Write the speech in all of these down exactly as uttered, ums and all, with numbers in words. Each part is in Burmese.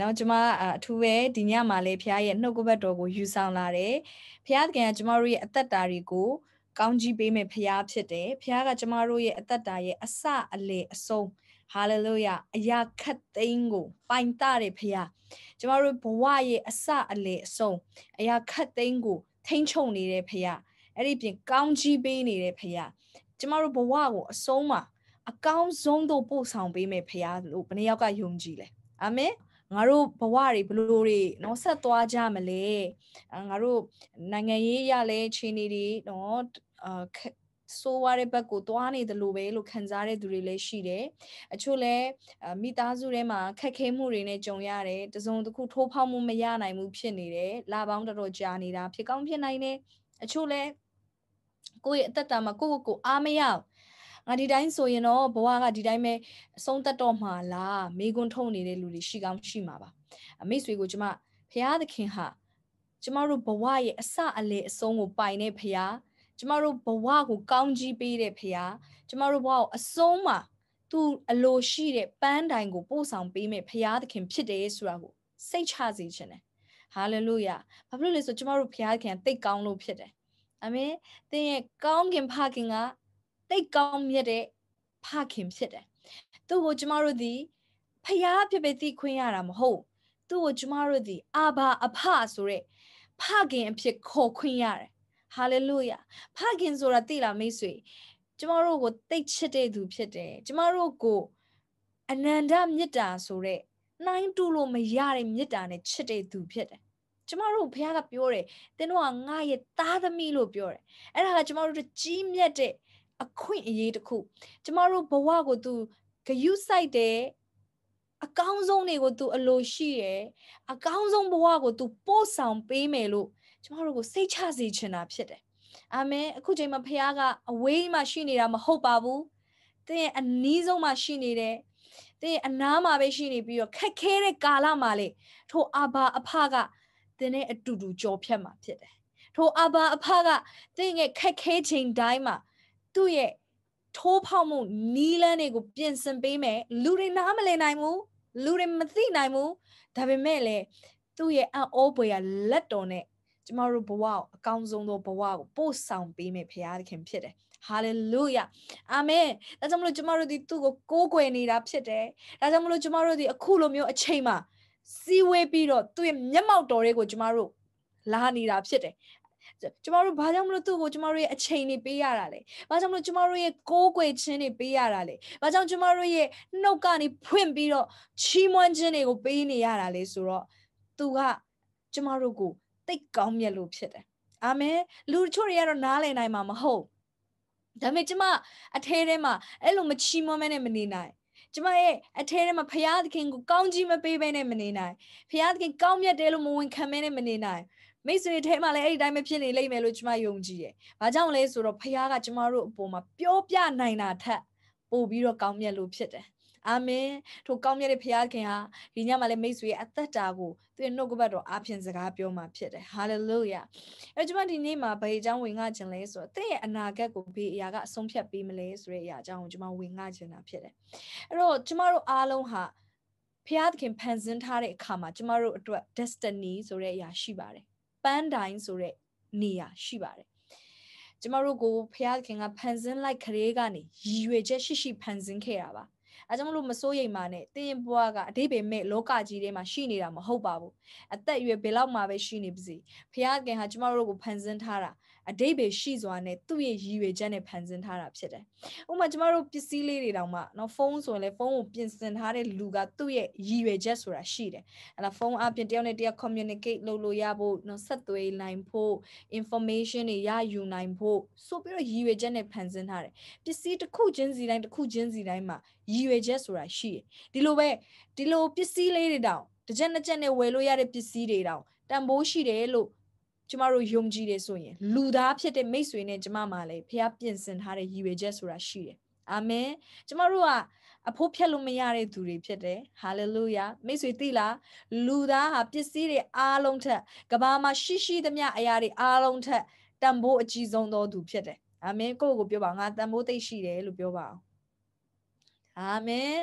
နောက်ကျွန်မအထူးပဲဒီညမှာလေဖခင်ရဲ့နှုတ်ကပတ်တော်ကိုယူဆောင်လာတယ်ဖခင်ကကျွန်မတို့ရဲ့အသက်တာတွေကိုကောင်းကြီးပေးမယ်ဖခင်ဖြစ်တယ်ဖခင်ကကျွန်မတို့ရဲ့အသက်တာရဲ့အစအလေအဆုံးဟာလေလုယာအရာခတ်သိမ်းကိုပိုင်တာတယ်ဖခင်ကျွန်မတို့ဘဝရဲ့အစအလေအဆုံးအရာခတ်သိမ်းကိုထိန်းချုပ်နေတဲ့ဖခင်အဲ့ဒီပြင်ကောင်းကြီးပေးနေတဲ့ဖခင်ကျွန်မတို့ဘဝကိုအဆုံးမှာအကောင်းဆုံးသို့ပို့ဆောင်ပေးမယ်ဖခင်လို့ဘယ်နှယောက်ကယုံကြည်လဲအာမင်ငါတို့ဘဝတွေဘလို့တွေနော်ဆက်သွားကြမလဲငါတို့နိုင်ငံရေးရလဲခြေနေတွေနော်အာဆိုးဝါးတဲ့ဘက်ကိုသွားနေတယ်လို့ပဲလို့ခံစားတဲ့သူတွေလည်းရှိတယ်အချို့လဲမိသားစုထဲမှာခက်ခဲမှုတွေနဲ့ကြုံရတယ်တစုံတစ်ခုထိုးဖောက်မှုမရနိုင်ဘူးဖြစ်နေတယ်လပေါင်းတော်တော်ကြာနေတာဖြစ်ကောင်းဖြစ်နိုင်တယ်အချို့လဲကိုယ့်ရဲ့အသက်တာမှာကိုယ့်ကိုယ်အားမရငါဒီတိုင်းဆိုရင်တော့ဘဝကဒီတိုင်းပဲအဆုံးသက်တော့မှာလားမိကွန်းထုံနေတဲ့လူတွေရှိကောင်းရှိမှာပါအမိတ်ဆွေကိုကျမဖရာသခင်ဟာကျမတို့ဘဝရဲ့အစအလေအဆုံးကိုပိုင်တဲ့ဖရာကျမတို့ဘဝကိုကောင်းကြီးပေးတဲ့ဖရာကျမတို့ဘဝကိုအဆုံးမှာသူအလိုရှိတဲ့ပန်းတိုင်ကိုပို့ဆောင်ပေးမယ်ဖရာသခင်ဖြစ်တယ်ဆိုတာကိုစိတ်ချစေခြင်းတယ်ဟာလေလုယာဘာဖြစ်လို့လဲဆိုကျမတို့ဖရာသခင်တိတ်ကောင်းလို့ဖြစ်တယ်အာမင်သင်ရဲ့ကောင်းခင်ဖခင်ကတိတ်ကောင်းမြတ်တဲ့ဖခင်ဖြစ်တယ်သူ့ကိုကျမတို့ဒီဖျားဖြစ်ပဲသိခွင့်ရတာမဟုတ်သူ့ကိုကျမတို့ဒီအာဘာအဖဆိုတဲ့ဖခင်အဖြစ်ခေါ်ခွင့်ရတယ်ဟာလေလုယာဖခင်ဆိုတာသိလားမိတ်ဆွေကျမတို့ကိုတိတ်ချစ်တဲ့သူဖြစ်တယ်ကျမတို့ကိုအနန္တမေတ္တာဆိုတဲ့နှိုင်းတူလို့မရတဲ့မေတ္တာနဲ့ချစ်တဲ့သူဖြစ်တယ်ကျမတို့ဘုရားကပြောတယ်သင်တို့ကငါရဲ့သားသမီးလို့ပြောတယ်အဲ့ဒါကကျမတို့ကြီးမြတ်တဲ့အခွင့်အရေးတစ်ခုကျမတို့ဘဝကိုသူဂရုစိုက်တယ်အကောင်းဆုံးတွေကိုသူအလိုရှိတယ်အကောင်းဆုံးဘဝကိုသူပို့ဆောင်ပေးမယ်လို့ကျမတို့ကိုစိတ်ချစေချင်တာဖြစ်တယ်အာမင်အခုချိန်မှာဘုရားကအဝေးမှာရှိနေတာမဟုတ်ပါဘူးသင်ရဲ့အနီးဆုံးမှာရှိနေတယ်သင်ရဲ့အနားမှာပဲရှိနေပြီးတော့ခက်ခဲတဲ့ကာလမှာလေထိုအာဘာအဖကသင်နဲ့အတူတူကြော်ဖြတ်မှာဖြစ်တယ်ထိုအာဘာအဖကသင်ရဲ့ခက်ခဲချိန်တိုင်းမှာသူ့ရဲ့ထိုးဖောက်မှုနီးလန်းတွေကိုပြင်ဆင်ပေးမယ်လူတွေနားမလည်နိုင်ဘူးလူတွေမသိနိုင်ဘူးဒါပေမဲ့လေသူ့ရဲ့အံ့ဩဖွယ်ရလက်တော်နဲ့ကျမတို့ဘဝကိုအကောင်းဆုံးသောဘဝကိုပို့ဆောင်ပေးမယ်ဘုရားသခင်ဖြစ်တယ်ဟာလေလုယာအာမင်ဒါကြောင့်မလို့ကျမတို့ဒီသူ့ကိုကိုးကွယ်နေတာဖြစ်တယ်ဒါကြောင့်မလို့ကျမတို့ဒီအခုလိုမျိုးအချိန်မှာစီဝေးပြီးတော့သူ့ရဲ့မျက်မှောက်တော်တွေကိုကျမတို့လာနေတာဖြစ်တယ်ကျမတို့ဘာကြောင့်မလို့သူ့ကိုကျမတို့ရဲ့အချိန်တွေပေးရတာလဲဘာကြောင့်မလို့ကျမတို့ရဲ့ကိုးကွယ်ခြင်းတွေပေးရတာလဲဘာကြောင့်ကျမတို့ရဲ့နှုတ်ကနေဖွင့်ပြီးတော့ချီးမွမ်းခြင်းတွေကိုပေးနေရတာလဲဆိုတော့သူကကျမတို့ကိုတိတ်ကောင်းမြတ်လို့ဖြစ်တယ်အာမင်လူချို့တွေကတော့နားလည်နိုင်မှာမဟုတ်ဒါပေမဲ့ကျမအထဲထဲမှာအဲ့လိုမချီးမွမ်းမဲနဲ့မနေနိုင်ကျမရဲ့အထဲထဲမှာဖရာသခင်ကိုကောင်းကြီးမပေးဘဲနဲ့မနေနိုင်ဖရာသခင်ကောင်းမြတ်တယ်လို့မဝန်ခံမဲနဲ့မနေနိုင်မိတ်ဆွေထဲမှာလည်းအဲ့ဒီတိုင်းပဲဖြစ်နေလိမ့်မယ်လို့ကျမယုံကြည်တယ်။ဘာကြောင့်လဲဆိုတော့ဖခင်ကကျမတို့အပေါ်မှာပြောပြနိုင်တာထက်ပိုပြီးတော့ကောင်းမြတ်လို့ဖြစ်တယ်။အာမင်။ထိုကောင်းမြတ်တဲ့ဖခင်ဟာဒီညမှာလည်းမိတ်ဆွေရဲ့အသက်တာကိုသူ့ရဲ့နှုတ်ကပတ်တော်အားဖြင့်စကားပြောမှာဖြစ်တယ်။ဟာလေလုယာ။အဲကျမဒီနေ့မှာဘယ်အကြောင်းဝင်ငှခြင်းလဲဆိုတော့တဲ့ရဲ့အနာဂတ်ကိုဘေးအရာကအဆုံးဖြတ်ပေးမလဲဆိုတဲ့အရာအကြောင်းကိုကျမဝင်ငှခြင်းတာဖြစ်တယ်။အဲ့တော့ကျမတို့အားလုံးဟာဖခင်ဖန်ဆင်းထားတဲ့အခါမှာကျမတို့အတွက် destiny ဆိုတဲ့အရာရှိပါတယ်။ပန်းတိုင်ဆိုတဲ့နေရာရှိပါတယ်ကျမတို့ကိုဖခင်ကဖန်ဆင်းလိုက်ခရေကနေရည်ရွယ်ချက်ရှိရှိဖန်ဆင်းခဲ့တာပါအဲကြောင့်မလို့မစိုးရိမ်ပါနဲ့တင်းရင်ဘွားကအတိတ်ပဲမဲ့လောကကြီးထဲမှာရှိနေတာမဟုတ်ပါဘူးအသက်အရွယ်ဘယ်လောက်မှပဲရှိနေပါစေဖခင်ဟာကျမတို့ကိုဖန်ဆင်းထားတာအတိတ်ပဲရှိစွာနဲ့သူ့ရဲ့ရည်ရွယ်ချက်နဲ့ဖန်ဆင်းထားတာဖြစ်တယ်ဥပမာကျမတို့ပစ္စည်းလေးတွေတောင်မှနော်ဖုန်းဆိုရင်လည်းဖုန်းကိုပြင်ဆင်ထားတဲ့လူကသူ့ရဲ့ရည်ရွယ်ချက်ဆိုတာရှိတယ်အဲ့ဒါဖုန်းအပြင်တယောက်နဲ့တယောက် communicate လုပ်လို့ရဖို့နော်ဆက်သွယ်နိုင်ဖို့ information တွေရယူနိုင်ဖို့ဆိုပြီးတော့ရည်ရွယ်ချက်နဲ့ဖန်ဆင်းထားတယ်ပစ္စည်းတစ်ခုချင်းစီတိုင်းတစ်ခုချင်းစီတိုင်းမှာရည်ရွယ်ချက်ဆိုတာရှိတယ်ဒီလိုပဲဒီလိုပစ္စည်းလေးတွေတောင်တစ်ချက်နှစ်ချက်နဲ့ဝယ်လို့ရတဲ့ပစ္စည်းတွေတောင်တန်ဖိုးရှိတယ်လို့ကျမတို့ယုံကြည်တယ်ဆိုရင်လူသားဖြစ်တဲ့မိတ်ဆွေနဲ့ကျမမှာလည်းဖခင်ပြင်ဆင်ထားတဲ့ရည်ရွယ်ချက်ဆိုတာရှိတယ်အာမင်ကျမတို့ကအဖို့ဖြတ်လို့မရတဲ့သူတွေဖြစ်တယ်ဟာလေလုယာမိတ်ဆွေသိလားလူသားဟာပစ္စည်းတွေအားလုံးထက်ကဘာမှာရှိရှိသမျှအရာတွေအားလုံးထက်တန်ဖိုးအကြီးဆုံးသောသူဖြစ်တယ်အာမင်ကိုယ့်ကိုပြောပါငါတန်ဖိုးသိရှိတယ်လို့ပြောပါအောင်အာမင်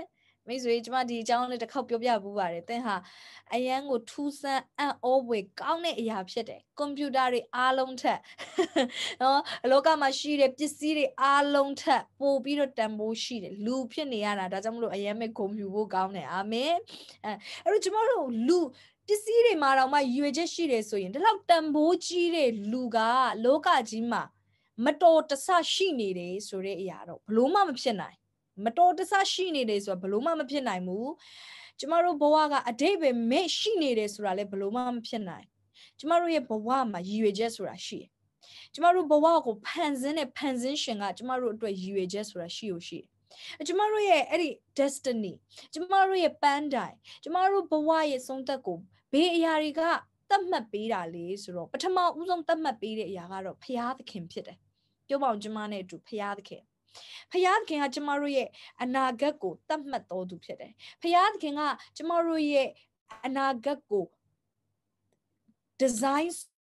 မိတ်ဆွေကျမဒီအကြောင်းလေးတစ်ခေါက်ပြောပြပူပါတယ်သင်ဟာအရန်ကိုထူးဆန်းအံ့ဩဖွယ်ကောင်းတဲ့အရာဖြစ်တယ်ကွန်ပျူတာတွေအားလုံးထက်နော်အလောကမှာရှိတဲ့ပစ္စည်းတွေအားလုံးထက်ပိုပြီးတော့တန်ဖိုးရှိတယ်လူဖြစ်နေရတာဒါကြောင့်မလို့အရန်ပဲဂုဏ်ယူဖို့ကောင်းတယ်အာမင်အဲအဲ့တော့ကျမတို့လူပစ္စည်းတွေမှာတော့မှရွေချက်ရှိတယ်ဆိုရင်ဒီလောက်တန်ဖိုးကြီးတဲ့လူကလောကကြီးမှာမတော်တဆရှိနေတယ်ဆိုတဲ့အရာတော့ဘလို့မှမဖြစ်နိုင်မတော်တဆရှိနေတယ်ဆိုတာဘလို့မှမဖြစ်နိုင်ဘူးကျမတို့ဘဝကအတိတ်ပဲမဲ့ရှိနေတယ်ဆိုတာလည်းဘလို့မှမဖြစ်နိုင်ကျမတို့ရဲ့ဘဝမှာရည်ရွယ်ချက်ဆိုတာရှိတယ်ကျမတို့ဘဝကိုဖန်ဆင်းတဲ့ဖန်ဆင်းရှင်ကကျမတို့အတွက်ရည်ရွယ်ချက်ဆိုတာရှိလို့ရှိတယ်ကျမတို့ရဲ့အဲ့ဒီ destiny ကျမတို့ရဲ့ပန်းတိုင်ကျမတို့ဘဝရဲ့ဆုံးသက်ကိုဘေးအရာတွေကသတ်မှတ်ပေးတာလေဆိုတော့ပထမဦးဆုံးသတ်မှတ်ပေးတဲ့အရာကတော့ဖရာသခင်ဖြစ်တယ်ပြောပါအောင်ကျမနဲ့အတူဖရာသခင်ဖရာသခင်ကကျမတို့ရဲ့အနာဂတ်ကိုသတ်မှတ်တော်သူဖြစ်တယ်ဖရာသခင်ကကျမတို့ရဲ့အနာဂတ်ကို design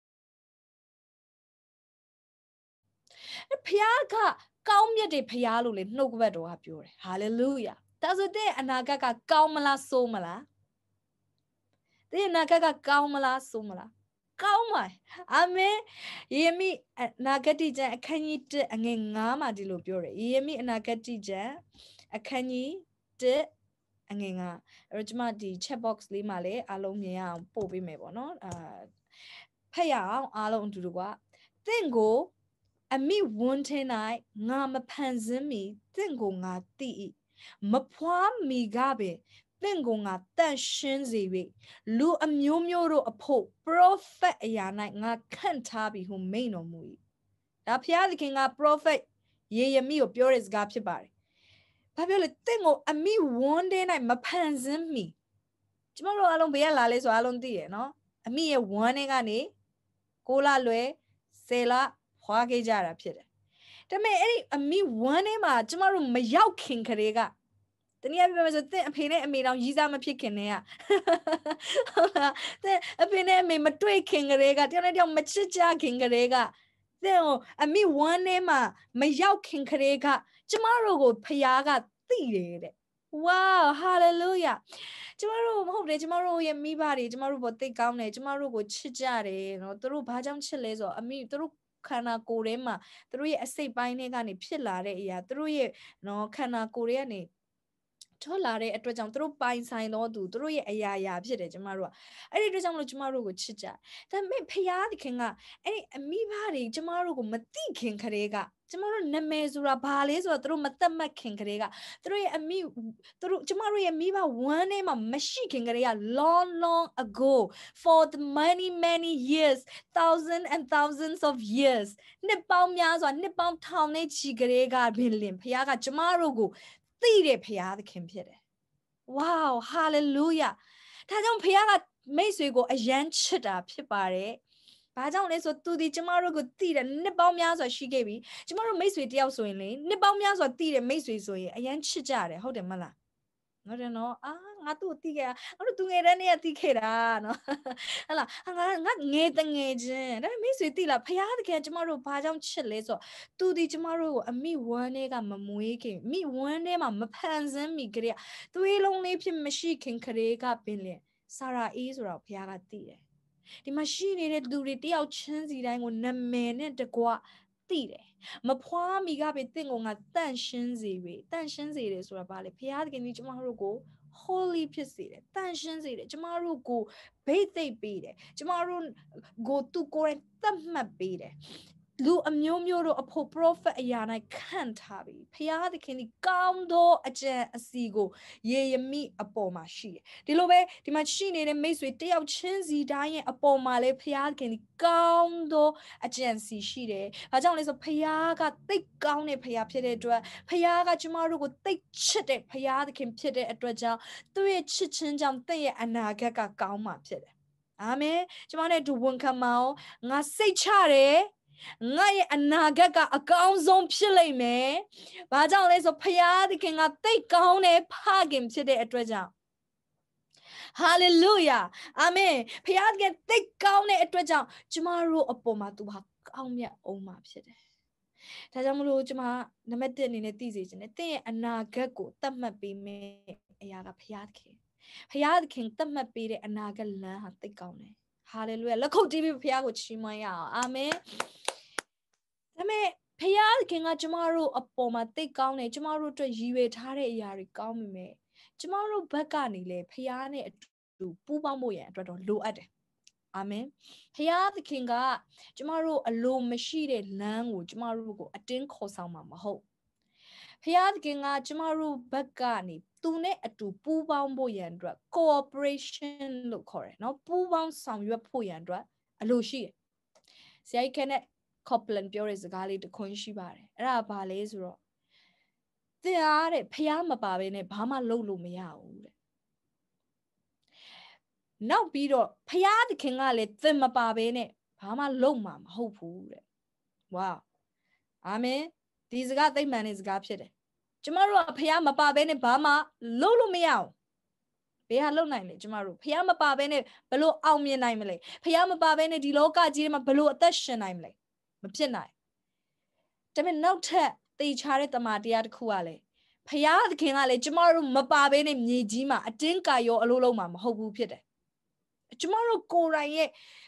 ဖရာကကောင်းမြတ်တဲ့ဖရာလို့လေနှုတ်ကပတ်တော်ကပြောတယ် hallelujah ဒါဆိုတဲ့အနာဂတ်ကကောင်းမလားဆိုးမလားတဲ့အနာဂတ်ကကောင်းမလားဆိုးမလားကောင်းပါအာမင်ယေရမိအနာဂတ်ကျမ်းအခန်းကြီးတစ်အငယ်ငါးမှာဒီလိုပြောတယ်ယေရမိအနာဂတ်ကျမ်းအခန်းကြီးတစ်အငယ်ငါးအဲ့တော့ကျွန်မဒီ chat box လေးမှာလည်းအားလုံးမြင်ရအောင်ပို့ပေးမယ်ပေါ့နော်အာဖတ်ရအောင်အားလုံးအတူတူကသင်ကိုအမိဝန်းထင်း၌ငါမဖန်ဆင်းမီသင်ကိုငါသိ၏မဖွားမီကပင်သင်ကိုငါတန့်ရှင်းစေ၍လူအမျိုးမျိုးတို့အဖို့ prophet အရာ၌ငါခန့်ထားပြီဟုမိန့်တော်မူ၏ဒါဖျားသခင်က prophet ယေရမိကိုပြောတဲ့စကားဖြစ်ပါတယ်ဘာပြောလဲသင်ကိုအမိဝန်းထဲ၌မဖန်ဆင်းမီကျမတို့အားလုံးဘယ်ရလာလဲဆိုအားလုံးသိရနော်အမိရဲ့ဝန်းထဲကနေကိုလလွယ်ဆယ်လဖွားခဲ့ကြတာဖြစ်တယ်ဒါပေမဲ့အဲ့ဒီအမိဝန်းထဲမှာကျမတို့မရောက်ခင်ခရေကတနည်းအားဖြင့်ပြောမယ်ဆိုသင်အဖေနဲ့အမေတောင်ရီးစားမဖြစ်ခင်နဲ့ကဟုတ်လားသင်အဖေနဲ့အမေမတွေ့ခင်ကလေးကတယောက်နဲ့တယောက်မချစ်ကြခင်ကလေးကသင်ကိုအမိဝမ်းထဲမှာမရောက်ခင်ကလေးကကျမတို့ကိုဖျားကသိတယ်တဲ့ဝါးဟာလေလုယာကျမတို့မဟုတ်တယ်ကျမတို့ရဲ့မိဘတွေကျမတို့ဘောသိကောင်းတယ်ကျမတို့ကိုချစ်ကြတယ်နော်သူတို့ဘာကြောင့်ချစ်လဲဆိုတော့အမိသူတို့ခန္ဓာကိုယ်ထဲမှာသူတို့ရဲ့အစိတ်ပိုင်းတွေကနေဖြစ်လာတဲ့အရာသူတို့ရဲ့နော်ခန္ဓာကိုယ်တွေကနေထွက်လာတဲ့အတွက်ကြောင့်သူတို့ပိုင်ဆိုင်တော့သူသူတို့ရဲ့အရာရာဖြစ်တယ်ကျမတို့ကအဲ့ဒီအတွက်ကြောင့်မလို့ကျမတို့ကိုချစ်ကြဒါပေမဲ့ဖျားသခင်ကအဲ့ဒီအမိဘတွေကျမတို့ကိုမသိခင်ခရေကကျမတို့နာမည်ဆိုတာဘာလဲဆိုတော့သူတို့မသက်မှတ်ခင်ခရေကသူတို့ရဲ့အမိသူတို့ကျမတို့ရဲ့မိဘဝမ်းထဲမှာမရှိခင်ခရေက long long ago for the many many years thousands and thousands of years နှစ်ပေါင်းများစွာနှစ်ပေါင်းထောင်နဲ့ချီခရေကပင်လင်ဖျားကကျမတို့ကိုသိတဲ့ဖရာသခင်ဖြစ်တယ်။ Wow, hallelujah. ဒါကြောင့်ဖရာကမိတ်ဆွေကိုအယမ်းချစ်တာဖြစ်ပါတယ်။ဘာကြောင့်လဲဆိုသူဒီကျမတို့ကိုသိတယ်နှစ်ပေါင်းများစွာရှိခဲ့ပြီ။ကျမတို့မိတ်ဆွေတယောက်ဆိုရင်လေနှစ်ပေါင်းများစွာသိတဲ့မိတ်ဆွေဆိုရင်အယမ်းချစ်ကြတယ်ဟုတ်တယ်မလား။ဟုတ်တယ်နော်။အာငါသူ့ကိုသိခဲ့တာ။ငါတို့သူငယ်တန်းနဲ့သိခဲ့တာနော်။ဟဲ့လား။ငါငါငယ်တငယ်ချင်းဒါပေမဲ့မိတ်ဆွေသိလားဖရာသခင်ကျမတို့ဘာကြောင့်ချစ်လဲဆိုတော့သူဒီကျမတို့ကိုအမိဝမ်းထဲကမမွေးခင်မိဝမ်းထဲမှာမဖန်ဆင်းမိကြတဲ့သွေးလုံးလေးဖြစ်မရှိခင်ခရေကပင်လင်ဆာရာအေးဆိုတော့ဖရာကသိတယ်ဒီမှာရှိနေတဲ့လူတွေတယောက်ချင်းစီတိုင်းကိုနာမည်နဲ့တကွသိတယ်မဖွားမိကပဲတင့်ကိုငါတန့်ရှင်းစေပြီတန့်ရှင်းစေတယ်ဆိုတာဘာလဲဖရာသခင်ကြီးကျမတို့ကို holy ဖြစ်စေတယ်တန့်ရှင်းစေတယ်ကျမတို့ကိုဘိတ်သိပ်ပေးတယ်ကျမတို့ကိုသူကိုယ်တိုင်သတ်မှတ်ပေးတယ်လူအမျိုးမျိုးတို့အဖို့ prophet အရာ၌ခန့်ထားပြီဖရာသခင်ဒီကောင်းသောအကြံအစီကိုယေရမိအပေါ်မှာရှိတယ်ဒီလိုပဲဒီမှာရှိနေတဲ့မိတ်ဆွေတယောက်ချင်းစီတိုင်းရဲ့အပေါ်မှာလည်းဖရာသခင်ဒီကောင်းသောအကြံစီရှိတယ်ဘာကြောင့်လဲဆိုဖရာကသိတ်ကောင်းတဲ့ဖရာဖြစ်တဲ့အတွက်ဖရာကကျမတို့ကိုသိတ်ချစ်တဲ့ဖရာသခင်ဖြစ်တဲ့အတွက်ကြောင့်သူ့ရဲ့ချစ်ခြင်းကြောင့်တင့်ရဲ့အနာဂတ်ကကောင်းမှာဖြစ်တယ်အာမင်ကျမနဲ့တူဝန်ခံမအောင်ငါစိတ်ချတယ်ငါရဲ့အနာဂတ်ကအကောင်းဆုံးဖြစ်လိမ့်မယ်။ဘာကြောင့်လဲဆိုဖရာသခင်ကသိတ်ကောင်းတဲ့ဖခင်ဖြစ်တဲ့အတွက်ကြောင့်ဟာလေလုယာအာမင်ဖရာသခင်သိတ်ကောင်းတဲ့အတွက်ကြောင့်ကျမတို့အပေါ်မှာသူဟာကောင်းမြတ်အောင်မှာဖြစ်တယ်ဒါကြောင့်မလို့ကျွန်မနံပါတ်oneအနေနဲ့သိစေချင်တယ်သင်ရဲ့အနာဂတ်ကိုသတ်မှတ်ပေးမယ်အရာကဘုရားသခင်ဘုရားသခင်သတ်မှတ်ပေးတဲ့အနာဂတ်လမ်းဟာသိကောင်းတယ်ဟာလေလုယာလက်ခုပ်တီးပြီးဘုရားကိုချီးမွမ်းရအောင်အာမင်ဒါပေမဲ့ဘုရားသခင်ကကျမတို့အပေါ်မှာသိကောင်းတယ်ကျမတို့အတွက်ရည်ရွယ်ထားတဲ့အရာတွေကောင်းပြီမဲ့ကျမတို့ဘက်ကနေလေဘုရားနဲ့အတူပူးပေါင်းဖို့ရန်အတွက်တော့လိုအပ်တယ်အာမင်ဘုရားသခင်ကကျမတို့အလိုမရှိတဲ့လမ်းကိုကျမတို့ကိုအတင်းခေါ်ဆောင်မှာမဟုတ်ဘုရားသခင်ကကျမတို့ဘက်ကနေသူနဲ့အတူပူးပေါင်းဖို့ရန်အတွက် cooperation လို့ခေါ်တယ်နော်ပူးပေါင်းဆောင်ရွက်ဖို့ရန်အတွက်အလိုရှိတယ်ဆရာကြီးခက်နဲ့ Copeland ပြောတဲ့စကားလေးတစ်ခွန်းရှိပါတယ်အဲ့ဒါဘာလဲဆိုတော့သင်အားတဲ့ဖះမပါဘဲနဲ့ဘာမှလုပ်လို့မရဘူးတဲ့နောက်ပြီးတော့ဖះသခင်ကလည်းသင်မပါဘဲနဲ့ဘာမှလုပ်မှာမဟုတ်ဘူးတဲ့ဝါအာမင်ဒီစကားသိမှန်တဲ့စကားဖြစ်တယ်ကျမတို့ကဖះမပါဘဲနဲ့ဘာမှလုပ်လို့မရအောင်ဘယ်ဟာလုပ်နိုင်လဲကျမတို့ဖះမပါဘဲနဲ့ဘယ်လိုအောင်မြင်နိုင်မလဲဖះမပါဘဲနဲ့ဒီလောကကြီးထဲမှာဘယ်လိုအသက်ရှင်နိုင်မလဲမဖြစ်နိုင်ဒါပေမဲ့နောက်ထပ်တေချာတဲ့တမန်တရားတစ်ခုကလည်းဖယားသခင်ကလည်းကျမတို့မပါဘဲနဲ့မြေကြီးမှာအတင်းကာရောအလိုလုံးမှာမဟုတ်ဘူးဖြစ်တယ်ကျမတို့ကိုယ်တိုင်ရဲ့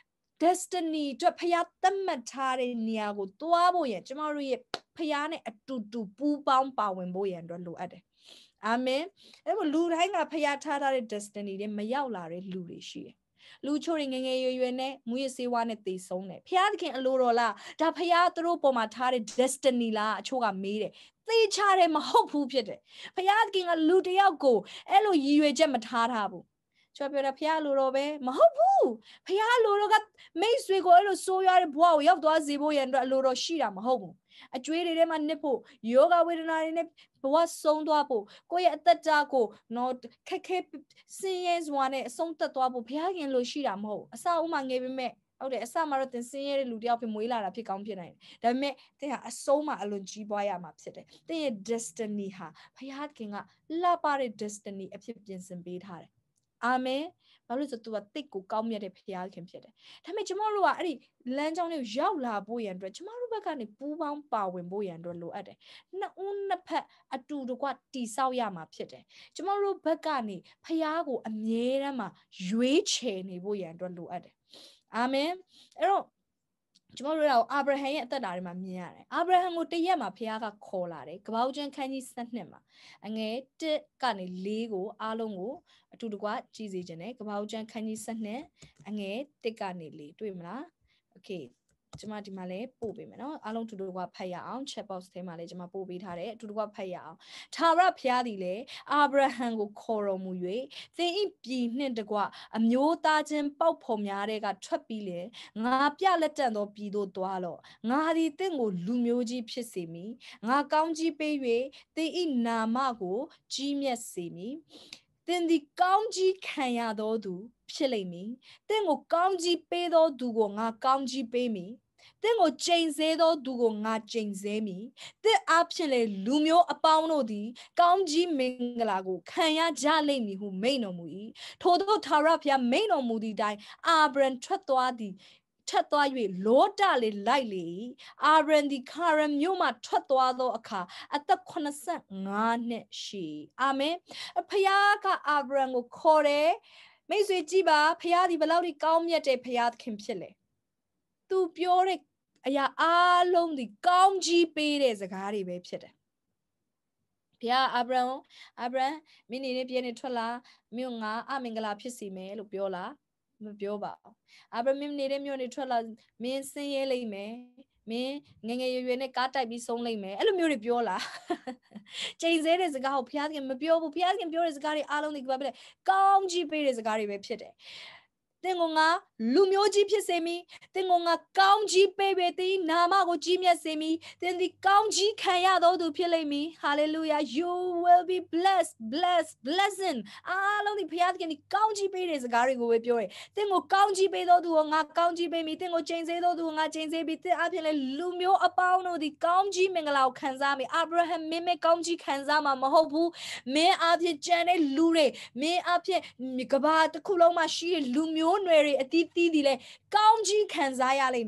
destiny အတွက်ဖယားသတ်မှတ်ထားတဲ့နေရာကိုသွားဖို့ရန်ကျမတို့ရဲ့ဖယားနဲ့အတူတူပူးပေါင်းပါဝင်ဖို့ရန်အတွက်လိုအပ်တယ်အာမင်အဲ့လိုလူတိုင်းကဖယားထားထားတဲ့ destiny တွေမရောက်လာတဲ့လူတွေရှိတယ်လူချို့တွေငငယ်ရွယ်ရွယ်နဲ့မူရစေဝါနဲ့တည်ဆုံးတယ်ဖျားသခင်အလိုတော်လားဒါဖျားသူတို့ပေါ်မှာထားတဲ့ destiny လားအချို့ကမေးတယ်သိချတယ်မဟုတ်ဘူးဖြစ်တယ်ဖျားသခင်ကလူတယောက်ကိုအဲ့လိုရည်ရွယ်ချက်မထားထားဘူးကျွန်တော်ပြောတာဖျားလိုတော်ပဲမဟုတ်ဘူးဖျားလိုတော်ကမိတ်ဆွေကိုအဲ့လိုဆိုးရတဲ့ဘဝကိုရောက်သွားစေဖို့ရန်အတွက်အလိုတော်ရှိတာမဟုတ်ဘူးအကျွေးတွေထဲမှာနစ်ဖို့ယောဂဝေဒနာတွေနဲ့ဘဝဆုံးသွားဖို့ကိုယ့်ရဲ့အသက်တာကိုနော်ခက်ခဲဆင်းရဲစွာနဲ့အဆုံးသတ်သွားဖို့ဘုရားခင်လို့ရှိတာမဟုတ်အစအဦးမှာငယ်ပေမဲ့ဟုတ်တယ်အစမှာတော့သင်ဆင်းရဲတဲ့လူတယောက်ဖြစ်မွေးလာတာဖြစ်ကောင်းဖြစ်နိုင်တယ်ဒါပေမဲ့သင်ဟာအဆုံးမှာအလွန်ကြီးပွားရမှာဖြစ်တယ်သင်ရဲ့ destiny ဟာဘုရားခင်ကလှပတဲ့ destiny အဖြစ်ပြင်ဆင်ပေးထားတယ်အာမင်ဘာလို့ဆိုသူကတိတ်ကိုကောင်းမြတ်တဲ့ဘုရားခင်ဖြစ်တယ်ဒါပေမဲ့ကျမတို့ကအဲ့ဒီလမ်းကြောင်းလေးကိုရောက်လာဖို့ရန်အတွက်ကျမတို့ဘက်ကနေပူးပေါင်းပါဝင်ဖို့ရန်အတွက်လိုအပ်တယ်နှစ်ဦးနှစ်ဖက်အတူတကွတိဆောက်ရမှာဖြစ်တယ်ကျမတို့ဘက်ကနေဘုရားကိုအမြဲတမ်းမှာရွေးချယ်နေဖို့ရန်အတွက်လိုအပ်တယ်အာမင်အဲ့တော့ကျမတို့ကအာဗြဟံရဲ့အသက်တာတွေမှာမြင်ရတယ်အာဗြဟံကိုတရက်မှာဘုရားကခေါ်လာတယ်ကပောက်ကျမ်းခန်းကြီး၁၂မှာအငယ်၁ကနေ၄ကိုအားလုံးကိုအတူတကွကြည့်စေခြင်းနဲ့ကပောက်ကျမ်းခန်းကြီး၁၂အငယ်၁ကနေ၄တွေ့မလားโอเคကျမဒီမှာလည်းပို့ပေးမယ်နော်အားလုံးအတူတကွဖတ်ရအောင် chat box ထဲမှာလည်းကျမပို့ပေးထားတယ်အတူတကွဖတ်ရအောင်ထာဝရဘုရားသည်လည်းအာဗြဟံကိုခေါ်တော်မူ၍သင်ဤပြည်နှင့်တကွအမျိုးသားချင်းပေါက်ဖော်များတဲ့ကထွက်ပြီးလေငါပြလက်တန်သောပြည်သို့သွားလော့ငါသည်သင်ကိုလူမျိုးကြီးဖြစ်စေမည်ငါကောင်းကြီးပေး၍သင်ဤနာမကိုကြီးမြတ်စေမည်သင်သည်ကောင်းကြီးခံရသောသူဖြစ်လိမ့်မည်သင်ကိုကောင်းကြီးပေးသောသူကိုငါကောင်းကြီးပေးမည်သင်ကိုကျိန်ဆဲသောသူကိုငါကျိန်ဆဲမည်သင်အားဖြင့်လေလူမျိုးအပေါင်းတို့သည်ကောင်းကြီးမင်္ဂလာကိုခံရကြလိမ့်မည်ဟုမိန့်တော်မူ၏ထို့သောထာဝရဘုရားမိန့်တော်မူသည့်အတိုင်းအာဗြဟံထွက်သွားသည်ထက်သွား၍လောတလေလိုက်လေအာဗြဟံဒီခါရမြို့မှထွက်သွားသောအခါအသက်eighty-fiveနှစ်ရှိအာမင်ဖခင်ကအာဗြဟံကိုခေါ်တယ်မိတ်ဆွေကြည့်ပါဖခင်ဒီဘယ်လောက်ဒီကောင်းမြတ်တဲ့ဖခင်ခင်ဖြစ်လဲသူပြောတဲ့အရာအလုံးဒီကောင်းကြီးပေးတဲ့စကားတွေပဲဖြစ်တယ်ဘုရားအာဗြဟံအာဗြဟံမင်းနေနေပြည့်နေထွက်လာမြို့ငါအမင်္ဂလာဖြစ်စီမယ်လို့ပြောလားမပြောပါဘူးအာဗြဟံနေတဲ့မြို့နေထွက်လာမင်းဆင်းရဲလိမ့်မယ်မင်းငငယ်ရွယ်ရွယ်နဲ့ကားတိုက်ပြီးဆုံးလိမ့်မယ်အဲ့လိုမျိုးတွေပြောလားချိန်ဆတဲ့စကားကိုဘုရားသခင်မပြောဘူးဘုရားသခင်ပြောတဲ့စကားတွေအားလုံးဒီကဘာဖြစ်လဲကောင်းကြီးပေးတဲ့စကားတွေပဲဖြစ်တယ်သင်ကိုငါလူမျိုးကြီးဖြစ်စေမည်သင်ကိုငါကောင်းကြီးပေးပေသည်နာမကိုကြီးမြတ်စေမည်သင်သည်ကောင်းကြီးခံရသောသူဖြစ်လိမ့်မည် hallelujah you will be blessed blessed blessing အားလုံးဒီဘုရားသခင်ဒီကောင်းကြီးပေးတဲ့စကားတွေကိုပဲပြောတယ်သင်ကိုကောင်းကြီးပေးသောသူကိုငါကောင်းကြီးပေးမည်သင်ကိုကျိန်ဆဲသောသူကိုငါကျိန်ဆဲပြီးသင်အပြင်လေလူမျိုးအပေါင်းတို့ဒီကောင်းကြီးမင်္ဂလာကိုခံစားမယ်အာဗြဟံမင်းမကောင်းကြီးခံစားမှာမဟုတ်ဘူးမင်းအပြင်ကျန်တဲ့လူတွေမင်းအပြင်ကဘာတစ်ခုလုံးမှာရှိတဲ့လူမျိုးနွယ်တွေအသီးသီးဒီလေကောင်းကြီးခံစားရလိမ့်မယ်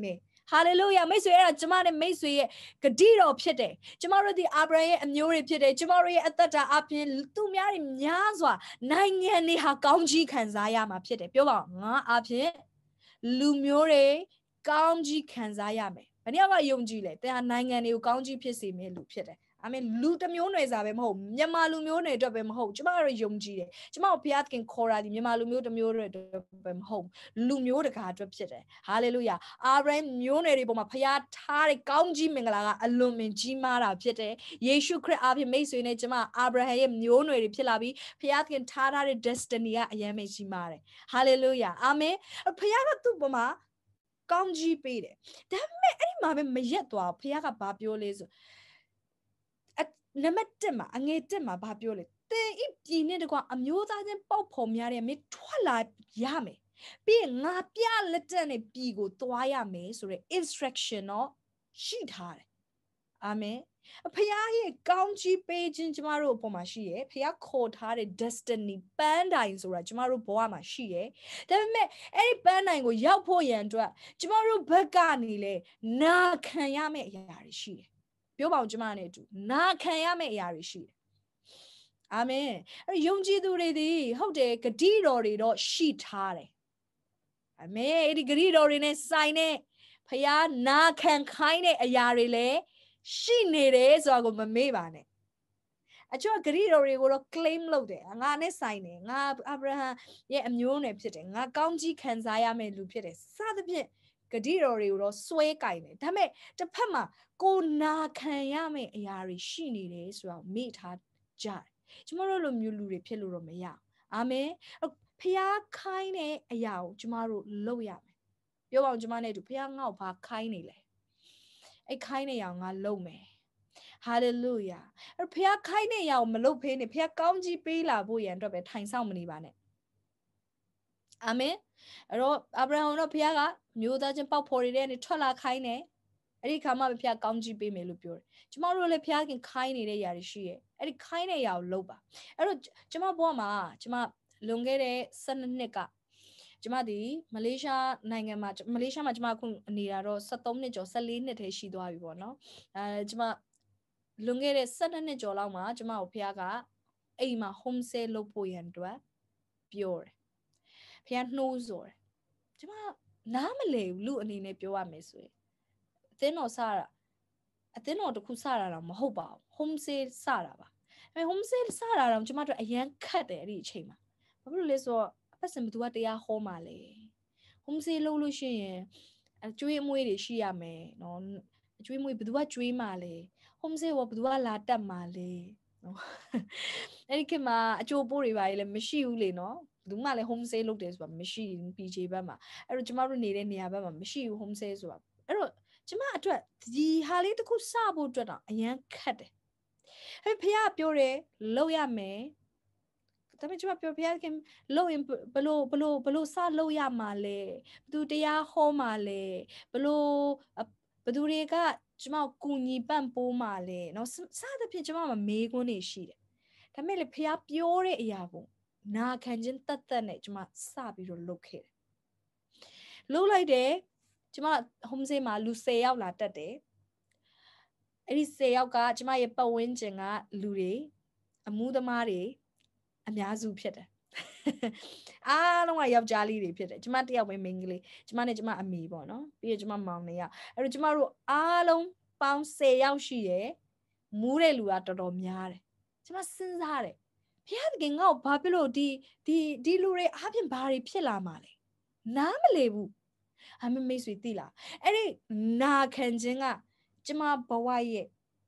Hallelujah မိတ်ဆွေအဲ့ဒါကျမနဲ့မိတ်ဆွေရဲ့ဂတိတော်ဖြစ်တယ်ကျမတို့ဒီအာဗြဟံရဲ့အမျိုးတွေဖြစ်တယ်ကျမတို့ရဲ့အသက်တာအပြင်သူများတွေများစွာနိုင်ငံတွေဟာကောင်းကြီးခံစားရမှာဖြစ်တယ်ပြောပါဦးငါအပြင်လူမျိုးတွေကောင်းကြီးခံစားရမယ်ဘယ်နည်းမှယုံကြည်လေတဲ့ဟာနိုင်ငံတွေကိုကောင်းကြီးဖြစ်စေမယ်လူဖြစ်တယ်အာမင်လူတစ်မျိုးနွယ်စားပဲမဟုတ်မြန်မာလူမျိုးနွယ်အတွက်ပဲမဟုတ်ကျမတို့ယုံကြည်တယ်ကျမတို့ဘုရားသခင်ခေါ်တာဒီမြန်မာလူမျိုးတစ်မျိုးတွေအတွက်ပဲမဟုတ်လူမျိုးတကာအတွက်ဖြစ်တယ်ဟာလေလုယာအာဗြဟံမျိုးနွယ်တွေပေါ်မှာဘုရားထားတဲ့ကောင်းကြီးမင်္ဂလာကအလွန်မင်းကြီးမားတာဖြစ်တယ်ယေရှုခရစ်အားဖြင့်မိတ်ဆွေနဲ့ကျမအာဗြဟံရဲ့မျိုးနွယ်တွေဖြစ်လာပြီးဘုရားသခင်ထားထားတဲ့ destiny ကအယံမင်းကြီးမားတယ်ဟာလေလုယာအာမင်ဘုရားကသူ့ပေါ်မှာကောင်းကြီးပေးတယ်ဒါပေမဲ့အဲ့ဒီမှာပဲမရက်သွားဘုရားကဘာပြောလဲဆိုနံပါတ်oneမှာအငယ်oneမှာဘာပြောလဲတင်ဤပြည်နဲ့တကွအမျိုးသားချင်းပေါက်ဖော်များတဲ့မင်းထွက်လာရမယ်ပြီးရင်ငါပြလက်တက်နဲ့ပြည်ကိုသွားရမယ်ဆိုတဲ့ instruction တော့ရှိထားတယ်အာမင်ဖခင်ရဲ့ကောင်းချီးပေးခြင်းကျမတို့အပေါ်မှာရှိတယ်ဖခင်ခေါ်ထားတဲ့ destiny ပန်းတိုင်ဆိုတာကျမတို့ဘဝမှာရှိတယ်ဒါပေမဲ့အဲ့ဒီပန်းတိုင်ကိုရောက်ဖို့ရန်အတွက်ကျမတို့ဘက်ကနေလေနာခံရမယ့်အရာတွေရှိတယ်ပြောပါဦးကျမနဲ့အတူနာခံရမယ့်အရာတွေရှိတယ်အာမင်အဲ့ယုံကြည်သူတွေဒီဟုတ်တယ်ဂတိတော်တွေတော့ရှိထားတယ်အာမင်အဲ့ဒီဂတိတော်တွေနဲ့ဆိုင်တဲ့ဖခင်နာခံခိုင်းတဲ့အရာတွေလည်းရှိနေတယ်ဆိုတာကိုမမေ့ပါနဲ့အချို့ဂရိတော်တွေကိုတော့ claim လုပ်တယ်ငါနဲ့ဆိုင်တယ်ငါအာဗြဟံရဲ့အမျိုးနွယ်ဖြစ်တယ်ငါကောင်းကြီးခံစားရမယ့်လူဖြစ်တယ်စသဖြင့်ဂရိတော်တွေကိုတော့စွဲကင်တယ်ဒါပေမဲ့တစ်ဖက်မှာကိုနာခံရမယ့်အရာတွေရှိနေတယ်ဆိုတော့မေ့ထားကြတယ်ကျမတို့လိုမျိုးလူတွေဖြစ်လို့တော့မရအာမင်ဖခင်ခိုင်းတဲ့အရာကိုကျမတို့လုပ်ရမယ်ပြောပါဦးကျမနဲ့အတူဖခင်ငါ့ကိုဘာခိုင်းနေလဲအဲ့ခိုင်းနေအောင်ငါလုပ်မယ်ဟာလေလုယာအဲ့ဖခင်ခိုင်းနေရအောင်မလုပ်ဖေးနဲ့ဖခင်ကောင်းကြီးပေးလာဖို့ရန်အတွက်ပဲထိုင်ဆောင်မနေပါနဲ့အာမင်အဲ့တော့အာဗြဟံတော့ဖခင်ကမျိုးသားချင်းပေါက်ဖော်ရတဲ့နေထွက်လာခိုင်းတယ်အဲ့ဒီခါမှပဲဖခင်ကောင်းကြီးပေးမယ်လို့ပြောတယ်ကျမတို့လည်းဖခင်ခိုင်းနေတဲ့ຢာတွေရှိရဲ့အဲ့ဒီခိုင်းတဲ့ຢာကိုလုပ်ပါအဲ့တော့ကျမဘဝမှာကျမလွန်ခဲ့တဲ့twelveနှစ်ကကျမဒီမလေးရှားနိုင်ငံမှာမလေးရှားမှာကျမအခုနေတာတော့thirteenနှစ်ကျော်fourteenနှစ်ထဲရှိသွားပြီပေါ့နော်အဲကျမလွန်ခဲ့တဲ့twelveနှစ်ကျော်လောက်မှာကျမကိုဖခင်ကအိမ်မှာ home stay လုပ်ဖို့ရန်အတွက်ပြောတယ်ဖခင်နှိုးဆော်တယ်ကျမနားမလည်ဘူးလူအနေနဲ့ပြောရမယ်ဆိုရင်အသင်းတော်စတာအသင်းတော်တစ်ခုစတာတော့မဟုတ်ပါဘူး home stay စတာပါအဲ home stay စတာတော့ကျမတို့အရန်ခတ်တယ်အဲ့ဒီအချိန်မှာဘာဖြစ်လို့လဲဆိုတော့အပတ်စံဘသူကတရားဟောမှာလဲ home stay လုပ်လို့ရှိရင်အကျွေးအမွေးတွေရှိရမယ်နော်အကျွေးမွေးဘသူကကျွေးမှာလဲ home stay ကိုဘသူကလာတက်မှာလဲနော်အဲ့ဒီခေတ်မှာအချိုးပိုးတွေပါလေမရှိဘူးလေနော်ဘယ်သူမှလည်း home stay လုပ်တယ်ဆိုတာမရှိဘူး P J ဘက်မှာအဲ့တော့ကျမတို့နေတဲ့နေရာဘက်မှာမရှိဘူး home stay ဆိုတာအဲ့တော့ကျမအတွက်ဒီဟာလေးတစ်ခုစဖို့အတွက်တော့အရန်ခက်တယ်အဲ့ဖခင်ပြောတယ်လုပ်ရမယ်ဒါပေမဲ့ကျမပြောဖခင်လုပ်ရင်ဘလို့ဘလို့ဘလို့စလုပ်ရမှာလဲဘသူတရားဟောမှာလဲဘလို့ဘသူတွေကကျမကိုကူညီပံ့ပိုးမှာလဲเนาะစသဖြင့်ကျမမှာမေးခွန်းတွေရှိတယ်ဒါပေမဲ့လေဖခင်ပြောတဲ့အရာကိုနာခံခြင်းတတ်တတ်နဲ့ကျမစပြီးတော့လုပ်ခဲ့တယ်လုပ်လိုက်တယ်ကျမ home stay မှာလူtenယောက်လာတက်တယ်အဲ့ဒီtenယောက်ကကျမရဲ့ပတ်ဝန်းကျင်ကလူတွေအမှုသမားတွေအများစုဖြစ်တယ်အားလုံးကယောက်ျားလေးတွေဖြစ်တယ်ကျမတယောက်ပဲမိန်းကလေးကျမနဲ့ကျမအမေပေါ့နော်ပြီးတော့ကျမမောင်နေရအဲ့တော့ကျမတို့အားလုံးပေါင်းtenယောက်ရှိရယ်မူးတဲ့လူကတော်တော်များတယ်ကျမစဉ်းစားတယ်ဘုရားသခင်ငါ့ကိုဘာဖြစ်လို့ဒီဒီဒီလူတွေအားဖြင့်ဘာတွေဖြစ်လာမှာလဲနားမလည်ဘူးအမေမိတ်ဆွေသိလားအဲ့ဒီနာခံခြင်းကကျမဘဝရဲ့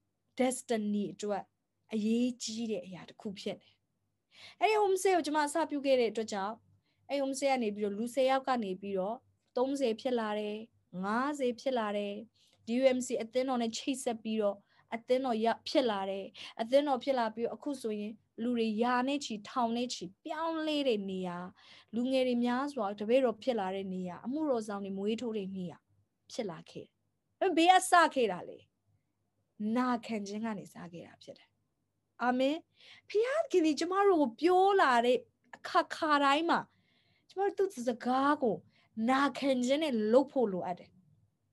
destiny အတွက်အရေးကြီးတဲ့အရာတစ်ခုဖြစ်တယ်အဲ့ဒီ home stay ကိုကျမအစပြုခဲ့တဲ့အတွက်ကြောင့်အဲ့ home stay ကနေပြီးတော့လူtenယောက်ကနေပြီးတော့thirtyဖြစ်လာတယ်fiftyဖြစ်လာတယ် D U M C အသင်းတော်နဲ့ချိတ်ဆက်ပြီးတော့အသင်းတော်ရဖြစ်လာတယ်အသင်းတော်ဖြစ်လာပြီးတော့အခုဆိုရင်လူတွေယာနဲ့ချီထောင်နဲ့ချီပြောင်းလဲတဲ့နေရာလူငယ်တွေများစွာတပည့်တော်ဖြစ်လာတဲ့နေရာအမှုတော်ဆောင်တွေမွေးထိုးတဲ့နေရာဖြစ်လာခဲ့တယ်ဘေးကစခဲ့တာလေနာခံခြင်းကနေစခဲ့တာဖြစ်တယ်အာမင်ဖခင်ဒီကျမတို့ကိုပြောလာတဲ့အခါခါတိုင်းမှာကျမတို့သူ့စကားကိုနာခံခြင်းနဲ့လုပ်ဖို့လိုအပ်တယ်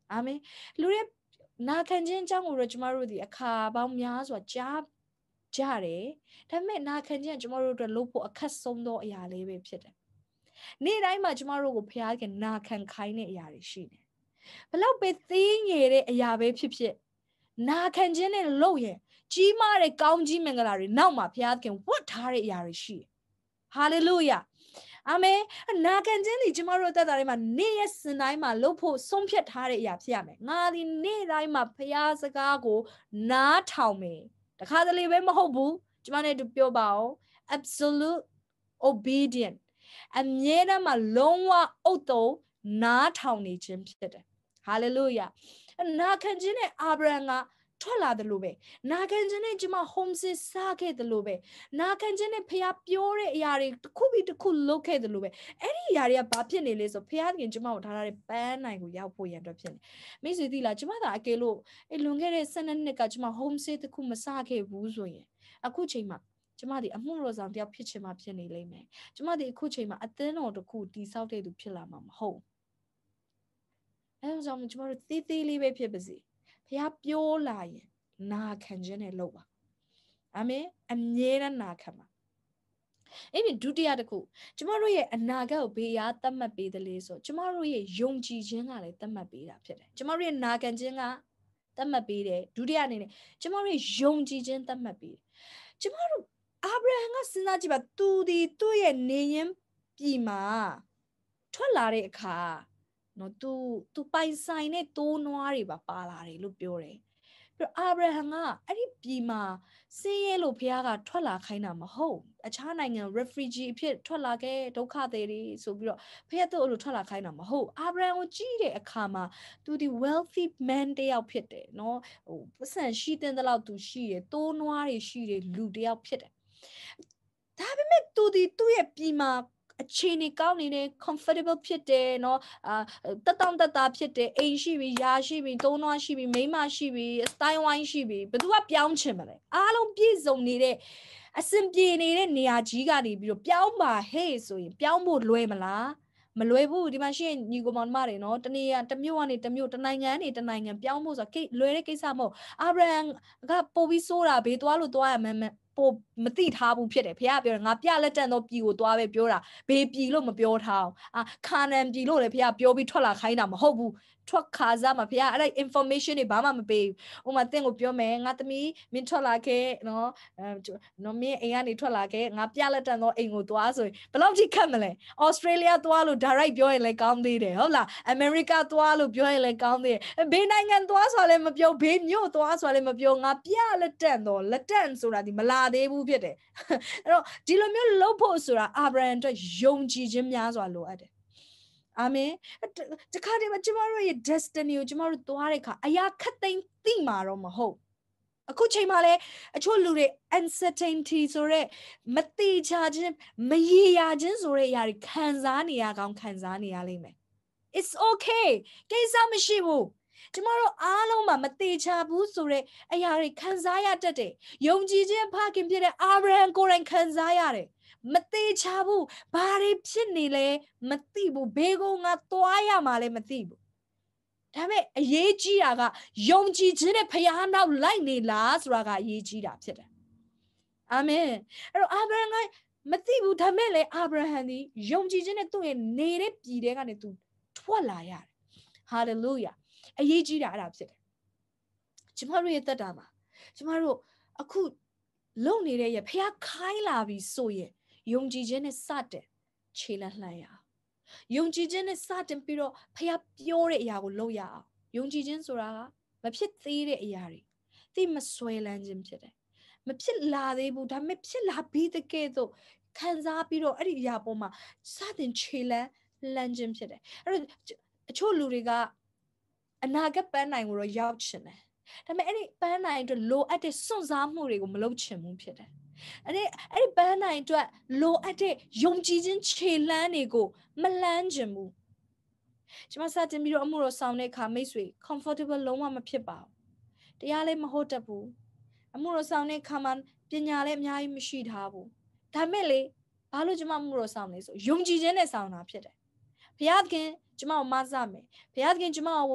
အာမင်လူရဲ့နာခံခြင်းအကြောင်းကိုတော့ကျမတို့ဒီအခါပေါင်းများစွာကြားကြတယ်ဒါပေမဲ့နာခံခြင်းကကျမတို့အတွက်လုပ်ဖို့အခက်ဆုံးသောအရာလေးပဲဖြစ်တယ်နေ့တိုင်းမှာကျမတို့ကိုဖျားခင်နာခံခိုင်းတဲ့အရာတွေရှိတယ်ဘလောက်ပဲသေးငယ်တဲ့အရာပဲဖြစ်ဖြစ်နာခံခြင်းနဲ့လုပ်ရင်ကြီးမားတဲ့ကောင်းကြီးမင်္ဂလာတွေနောက်မှာဖျားခင်ဝတ်ထားတဲ့အရာတွေရှိတယ်ဟာလေလုယာအာမင်နာခံခြင်းဒီကျမတို့သက်တာတွေမှာနေ့ရက်စဉ်တိုင်းမှာလုပ်ဖို့ဆုံးဖြတ်ထားတဲ့အရာဖြစ်ရမယ်ငါဒီနေ့တိုင်းမှာဖျားစကားကိုနားထောင်မယ်တခါတလေပဲမဟုတ်ဘူးကျမနဲ့တူပြောပါဦး absolute obedient အမြဲတမ်းမှာလုံးဝအုတ်တုံနားထောင်နေခြင်းဖြစ်တယ်ဟာလေလုယာနာခံခြင်းနဲ့အာဗြဟံကထွက်လာတယ်လို့ပဲနာခံခြင်းနဲ့ကျမ homesick စားခဲ့တယ်လို့ပဲနာခံခြင်းနဲ့ဖះပြောတဲ့အရာတွေတစ်ခုပြီးတစ်ခုလုပ်ခဲ့တယ်လို့ပဲအဲ့ဒီအရာတွေကဘာဖြစ်နေလဲဆိုဖះခင်ကျမကိုထားထားတဲ့ပန်းနိုင်ကိုရောက်ဖို့ရန်အတွက်ဖြစ်နေမိတ်ဆွေသိလားကျမသာအကယ်လို့အဲ့လွန်ခဲ့တဲ့၁၂နှစ်ကကျမ homesick တစ်ခုမစားခဲ့ဘူးဆိုရင်အခုချိန်မှာကျမဒီအမှုတော်ဆောင်တယောက်ဖြစ်ချင်မှဖြစ်နေလိမ့်မယ်ကျမဒီအခုချိန်မှာအသင်းတော်တစ်ခုတည်ဆောက်တဲ့သူဖြစ်လာမှာမဟုတ်အဲဒါကြောင့်ကျမတို့သေးသေးလေးပဲဖြစ်ပါစေဖះပြောလာရင်နာခံခြင်းနဲ့လုပ်ပါအာမင်အမြဲတမ်းနာခံပါအဲ့ဒီဒုတိယတစ်ခုကျမတို့ရဲ့အနာဂတ်ကိုဘေးအားသတ်မှတ်ပေးတယ်လေဆိုကျမတို့ရဲ့ယုံကြည်ခြင်းကလည်းသတ်မှတ်ပေးတာဖြစ်တယ်ကျမတို့ရဲ့နာခံခြင်းကသတ်မှတ်ပေးတယ်ဒုတိယအနေနဲ့ကျမတို့ရဲ့ယုံကြည်ခြင်းသတ်မှတ်ပေးတယ်ကျမတို့အာဗြဟံကစဉ်းစားကြည့်ပါသူဒီသူ့ရဲ့နေရင်ပြည်မှာထွက်လာတဲ့အခါနော်သူသူပိုင်ဆိုင်တဲ့တိုးနွားတွေပါပါလာတယ်လို့ပြောတယ်ပြီးတော့အာဗြဟံကအဲ့ဒီပြည်မှာဆင်းရဲလို့ဘုရားကထွက်လာခိုင်းတာမဟုတ်အခြားနိုင်ငံ refugee အဖြစ်ထွက်လာခဲ့ဒုက္ခသည်တွေဆိုပြီးတော့ဘုရားတို့အဲ့လိုထွက်လာခိုင်းတာမဟုတ်အာဗြဟံကိုကြည့်တဲ့အခါမှာသူဒီ wealthy man တယောက်ဖြစ်တယ်နော်ဟိုပတ်စံရှိတဲ့လောက်သူရှိတယ်တိုးနွားတွေရှိတယ်လူတယောက်ဖြစ်တယ်ဒါပေမဲ့သူဒီသူ့ရဲ့ပြည်မှာအခြေအနေကောင်းနေတယ် comfortable ဖြစ်တယ်เนาะအာတက်တောင့်တက်တာဖြစ်တယ်အိမ်ရှိပြီယာရှိပြီသုံးနွားရှိပြီမိန်းမရှိပြီစတိုင်းဝိုင်းရှိပြီဘယ်သူကပြောင်းချင်မလဲအားလုံးပြည့်စုံနေတဲ့အစင်ပြေနေတဲ့နေရာကြီးကနေပြီးတော့ပြောင်းပါဟဲ့ဆိုရင်ပြောင်းဖို့လွယ်မလားမလွယ်ဘူးဒီမှာရှိရင်ညီကောင်မတွေเนาะတနေရာတစ်မြို့ကနေတစ်မြို့တစ်နိုင်ငံကနေတစ်နိုင်ငံပြောင်းဖို့ဆိုတာလွယ်တဲ့ကိစ္စမဟုတ်အာဗြဟံကပို့ပြီးစိုးတာဘေးသွားလို့သွားရမှန်းပိုမသိထားဘူးဖြစ်တယ်ဖခင်ပြောတယ်ငါပြလက်တန်သောပြည်ကိုသွားပဲပြောတာဘေးပြည်လို့မပြောထားအောင်အာခါနန်ပြည်လို့လည်းဖခင်ပြောပြီးထွက်လာခိုင်းတာမဟုတ်ဘူးထွက်ခါစားမှာဖခင်အဲ့ဒါ information တွေဘာမှမပေးဘူးဥမာတင့်ကိုပြောမယ်ငါသမီးမင်းထွက်လာခဲ့နော်အဲနော်မင်းအိမ်ကနေထွက်လာခဲ့ငါပြလက်တန်သောအိမ်ကိုသွားဆိုရင်ဘယ်လောက်ထိခက်မလဲ Australia သွားလို့ direct ပြောရင်လည်းကောင်းသေးတယ်ဟုတ်လား America သွားလို့ပြောရင်လည်းကောင်းသေးတယ်ဘေးနိုင်ငံသွားဆိုလည်းမပြောဘေးမြို့သွားဆိုလည်းမပြောငါပြလက်တန်သောလက်တန်ဆိုတာဒီမလာသေးဘူးဖြစ်တယ်အဲ့တော့ဒီလိုမျိုးလုပ်ဖို့ဆိုတာအာဗြဟံအတွက်ယုံကြည်ခြင်းများစွာလိုအပ်တယ်အာမင်တခါတည်းမှာကျမတို့ရဲ့ destiny ကိုကျမတို့သွားတဲ့အခါအရာခက်သိမ်းသိမှာတော့မဟုတ်အခုချိန်မှာလဲအချို့လူတွေ uncertainty ဆိုရဲမတိချခြင်းမရေရာခြင်းဆိုတဲ့အရာတွေခံစားနေရကောင်းခံစားနေရလိမ့်မယ် it's okay ကိစ္စမရှိဘူးကျမတို့အားလုံးမှာမတိချဘူးဆိုတဲ့အရာတွေခံစားရတတ်တယ်ယုံကြည်ခြင်းဖခင်ဖြစ်တဲ့အာဗြဟံကိုယ်တိုင်ခံစားရတယ်မတိချဘူးဘာတွေဖြစ်နေလဲမသိဘူးဘေးကငါသွားရမှာလဲမသိဘူးဒါပေမဲ့အရေးကြီးတာကယုံကြည်ခြင်းနဲ့ဖခင်နောက်လိုက်နေလားဆိုတာကအရေးကြီးတာဖြစ်တယ်အာမင်အဲ့တော့အာဗြဟံကမသိဘူးဒါပေမဲ့လေအာဗြဟံဒီယုံကြည်ခြင်းနဲ့သူ့ရဲ့နေတဲ့ပြည်ထဲကနေသူထွက်လာရတယ်ဟာလေလုယာအရေးကြီးတာအဲ့ဒါဖြစ်တယ်ကျမတို့ရဲ့သက်တာမှာကျမတို့အခုလုံနေတဲ့ရဖះခိုင်းလာပြီဆိုရင်ယုံကြည်ခြင်းနဲ့စတဲ့ခြေလှမ်းလှမ်းရအောင်ယုံကြည်ခြင်းနဲ့စတင်ပြီးတော့ဖះပြောတဲ့အရာကိုလုပ်ရအောင်ယုံကြည်ခြင်းဆိုတာကမဖြစ်သေးတဲ့အရာတွေသိမဆွဲလန်းခြင်းဖြစ်တယ်မဖြစ်လာသေးဘူးဒါပေမဲ့ဖြစ်လာပြီးတဲ့ကဲ့သို့ခံစားပြီးတော့အဲ့ဒီအရာပေါ်မှာစတင်ခြေလှမ်းလှမ်းခြင်းဖြစ်တယ်အဲ့တော့အချို့လူတွေကအနာဂတ်ပန်းနိုင်ကိုတော့ရောက်ချင်တယ်ဒါပေမဲ့အဲ့ဒီပန်းနိုင်အတွက်လိုအပ်တဲ့စွန့်စားမှုတွေကိုမလုပ်ချင်ဘူးဖြစ်တယ်အဲ့ဒီအဲ့ဒီပန်းနိုင်အတွက်လိုအပ်တဲ့ယုံကြည်ခြင်းခြေလှမ်းတွေကိုမလှမ်းချင်ဘူးကျွန်မစတင်ပြီးတော့အမှုတော်ဆောင်တဲ့အခါမိတ်ဆွေ comfortable လုံးဝမဖြစ်ပါဘူးတရားလည်းမဟုတ်တတ်ဘူးအမှုတော်ဆောင်တဲ့အခါမှာပညာလည်းအများကြီးမရှိထားဘူးဒါပေမဲ့လေဘာလို့ကျွန်မအမှုတော်ဆောင်လဲဆိုယုံကြည်ခြင်းနဲ့ဆောင်တာဖြစ်တယ်ဘုရားသခင်ကျွန်မကိုမဆမယ်ဘုရားသခင်ကျွန်မကို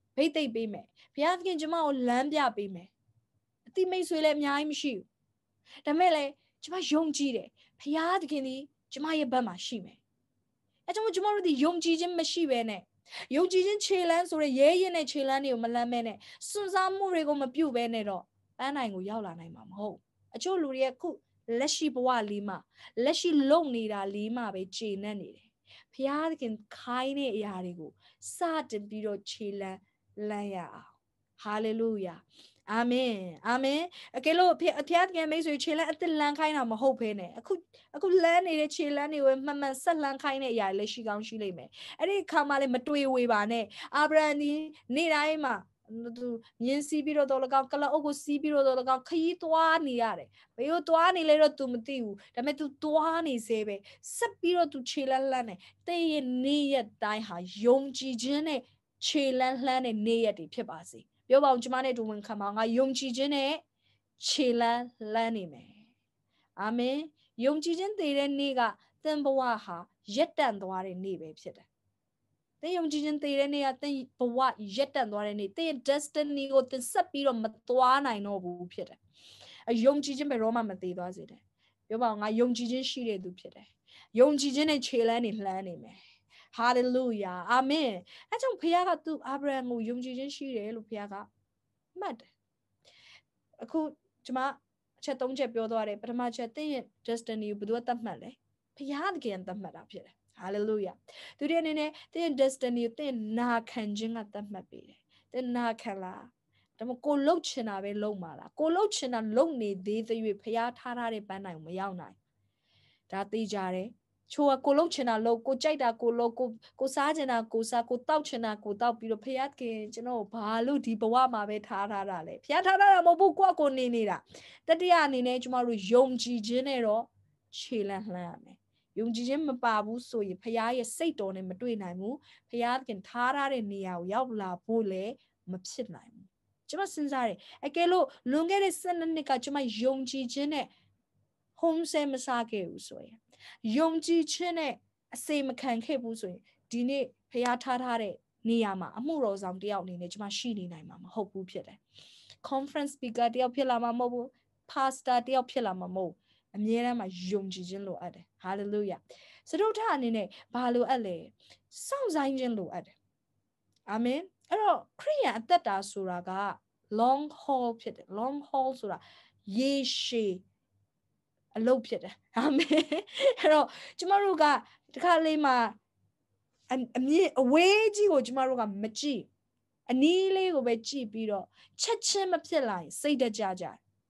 ဖိတ်သိပ်ပေးမယ်ဘုရားသခင်ကျမကိုလမ်းပြပေးမယ်အတိမိတ်ဆွေလည်းအများကြီးမရှိဘူးဒါမဲ့လေကျမယုံကြည်တယ်ဘုရားသခင်ဒီကျမရဲ့ဘက်မှာရှိမယ်အဲကြောင့်ကျမတို့ဒီယုံကြည်ခြင်းမရှိဘဲနဲ့ယုံကြည်ခြင်းခြေလမ်းဆိုရရဲရဲနဲ့ခြေလမ်းတွေကိုမလမ်းမဲနဲ့စွန့်စားမှုတွေကိုမပြုတ်ဘဲနဲ့တော့ပန်းနိုင်ကိုရောက်လာနိုင်မှာမဟုတ်အချို့လူတွေခုလက်ရှိဘဝလေးမှာလက်ရှိလုံနေတာလေးမှာပဲခြေနဲ့နေတယ်ဘုရားသခင်ခိုင်းတဲ့အရာတွေကိုစတင်ပြီးတော့ခြေလမ်းလမ်းရအောင်ဟာလေလုယာအာမင်အာမင်အကယ်လို့ဖျားဖျားသခင်မိတ်ဆွေခြေလမ်းအသက်လမ်းခိုင်းတာမဟုတ်ဘဲနဲ့အခုအခုလမ်းနေတဲ့ခြေလမ်းတွေကိုမှန်မှန်ဆက်လမ်းခိုင်းတဲ့အရာလည်းရှိကောင်းရှိလိမ့်မယ်အဲ့ဒီအခါမှလည်းမတွေ့ဝေပါနဲ့အာဗြဟံဒီနေ့တိုင်းမှာသူမြင်းစီးပြီးတော့တော့လကောင်ကလအုပ်ကိုစီးပြီးတော့တော့လကောင်ခရီးသွားနေရတယ်ဘယ်လိုသွားနေလဲတော့ तू မသိဘူးဒါပေမဲ့ तू သွားနေစေပဲဆက်ပြီးတော့ तू ခြေလမ်းလှမ်းနေတဲ့ရဲ့နေ့ရက်တိုင်းဟာယုံကြည်ခြင်းနဲ့ခြေလမ်းလှမ်းတဲ့နေ့ရက်တွေဖြစ်ပါစေပြောပါအောင်ကျမနဲ့တူဝင်ခံပါငါယုံကြည်ခြင်းနဲ့ခြေလမ်းလှမ်းနေမယ်အာမင်ယုံကြည်ခြင်းတည်တဲ့နေ့ကသင်ဘဝဟာရက်တန့်သွားတဲ့နေ့ပဲဖြစ်တယ်သင်ယုံကြည်ခြင်းတည်တဲ့နေ့ကသင်ဘဝရက်တန့်သွားတဲ့နေ့သင် destiny ကိုသင်ဆက်ပြီးတော့မသွားနိုင်တော့ဘူးဖြစ်တယ်အယုံကြည်ခြင်းဘယ်တော့မှမတည်သွားစေတယ်ပြောပါအောင်ငါယုံကြည်ခြင်းရှိတဲ့သူဖြစ်တယ်ယုံကြည်ခြင်းနဲ့ခြေလမ်းတွေလှမ်းနေမယ်ဟာလေလုယာအာမင်အဲကြောင့်ဘုရားကသူအာဗြဟံကိုယုံကြည်ခြင်းရှိတယ်လို့ဘုရားကမှတ်တယ်အခုကျွန်မအချက်သုံးချက်ပြောသွားတယ်ပထမချက်သင်ရဲ့ destiny ကိုဘယ်သူကသတ်မှတ်လဲဘုရားသခင်သတ်မှတ်တာဖြစ်တယ်ဟာလေလုယာသူတဲ့အနေနဲ့သင် destiny ကိုသင်နာခံခြင်းကသတ်မှတ်ပေးတယ်သင်နာခံလားဒါမှကိုလှုပ်ချင်တာပဲလှုပ်မှာလားကိုလှုပ်ချင်တာလှုပ်နေသေးသေး၍ဘုရားထားထားတဲ့ပန်းတိုင်ကိုမရောက်နိုင်ဒါသိကြတယ်ချိုးကကိုလှုပ်ချင်တာလှုပ်ကိုကြိုက်တာကိုလှုပ်ကိုကိုစားချင်တာကိုစားကိုတောက်ချင်တာကိုတောက်ပြီးတော့ဘုရားခင်ကျွန်တော်ဘာလို့ဒီဘဝမှာပဲထားထားတာလဲဘုရားထားထားတာမဟုတ်ဘူးကိုယ့်ကိုနေနေတာတတိယအနေနဲ့ကျွန်တော်တို့ယုံကြည်ခြင်းနဲ့တော့ခြေလန်းလှမ်းရမယ်ယုံကြည်ခြင်းမပါဘူးဆိုရင်ဘုရားရဲ့စိတ်တော်နဲ့မတွေ့နိုင်ဘူးဘုရားခင်ထားထားတဲ့နေရာကိုရောက်လာဖို့လည်းမဖြစ်နိုင်ဘူးကျွန်မစဉ်းစားတယ်အကယ်လို့လွန်ခဲ့တဲ့၁၂နှစ်ကကျွန်မယုံကြည်ခြင်းနဲ့ home ဆဲမစားခဲ့ဘူးဆိုရင်ယုံကြည်ခြင်းနဲ့အစေမခံခဲ့ဘူးဆိုရင်ဒီနေ့ဖျားထားထားတဲ့နေရာမှာအမှုတော်ဆောင်တယောက်အနေနဲ့ကျွန်မရှိနေနိုင်မှာမဟုတ်ဘူးဖြစ်တယ် conference speaker တယောက်ဖြစ်လာမှာမဟုတ်ဘူး pastor တယောက်ဖြစ်လာမှာမဟုတ်အမြဲတမ်းမှာယုံကြည်ခြင်းလိုအပ်တယ် hallelujah စတုထအနေနဲ့ဘာလိုအပ်လဲစောင့်ဆိုင်ခြင်းလိုအပ်တယ်အာမင်အဲ့တော့ခရိယန်အသက်တာဆိုတာက long haul ဖြစ်တယ် long haul ဆိုတာရေရှည်အလုပ်ဖြစ်တယ်အာမင်အဲ့တော့ကျမတို့ကတခါလေးမှာအမြင့်အဝေးကြီးကိုကျမတို့ကမကြည့်အနီးလေးကိုပဲကြည့်ပြီးတော့ချက်ချင်းမဖြစ်လာရင်စိတ်တကြကြ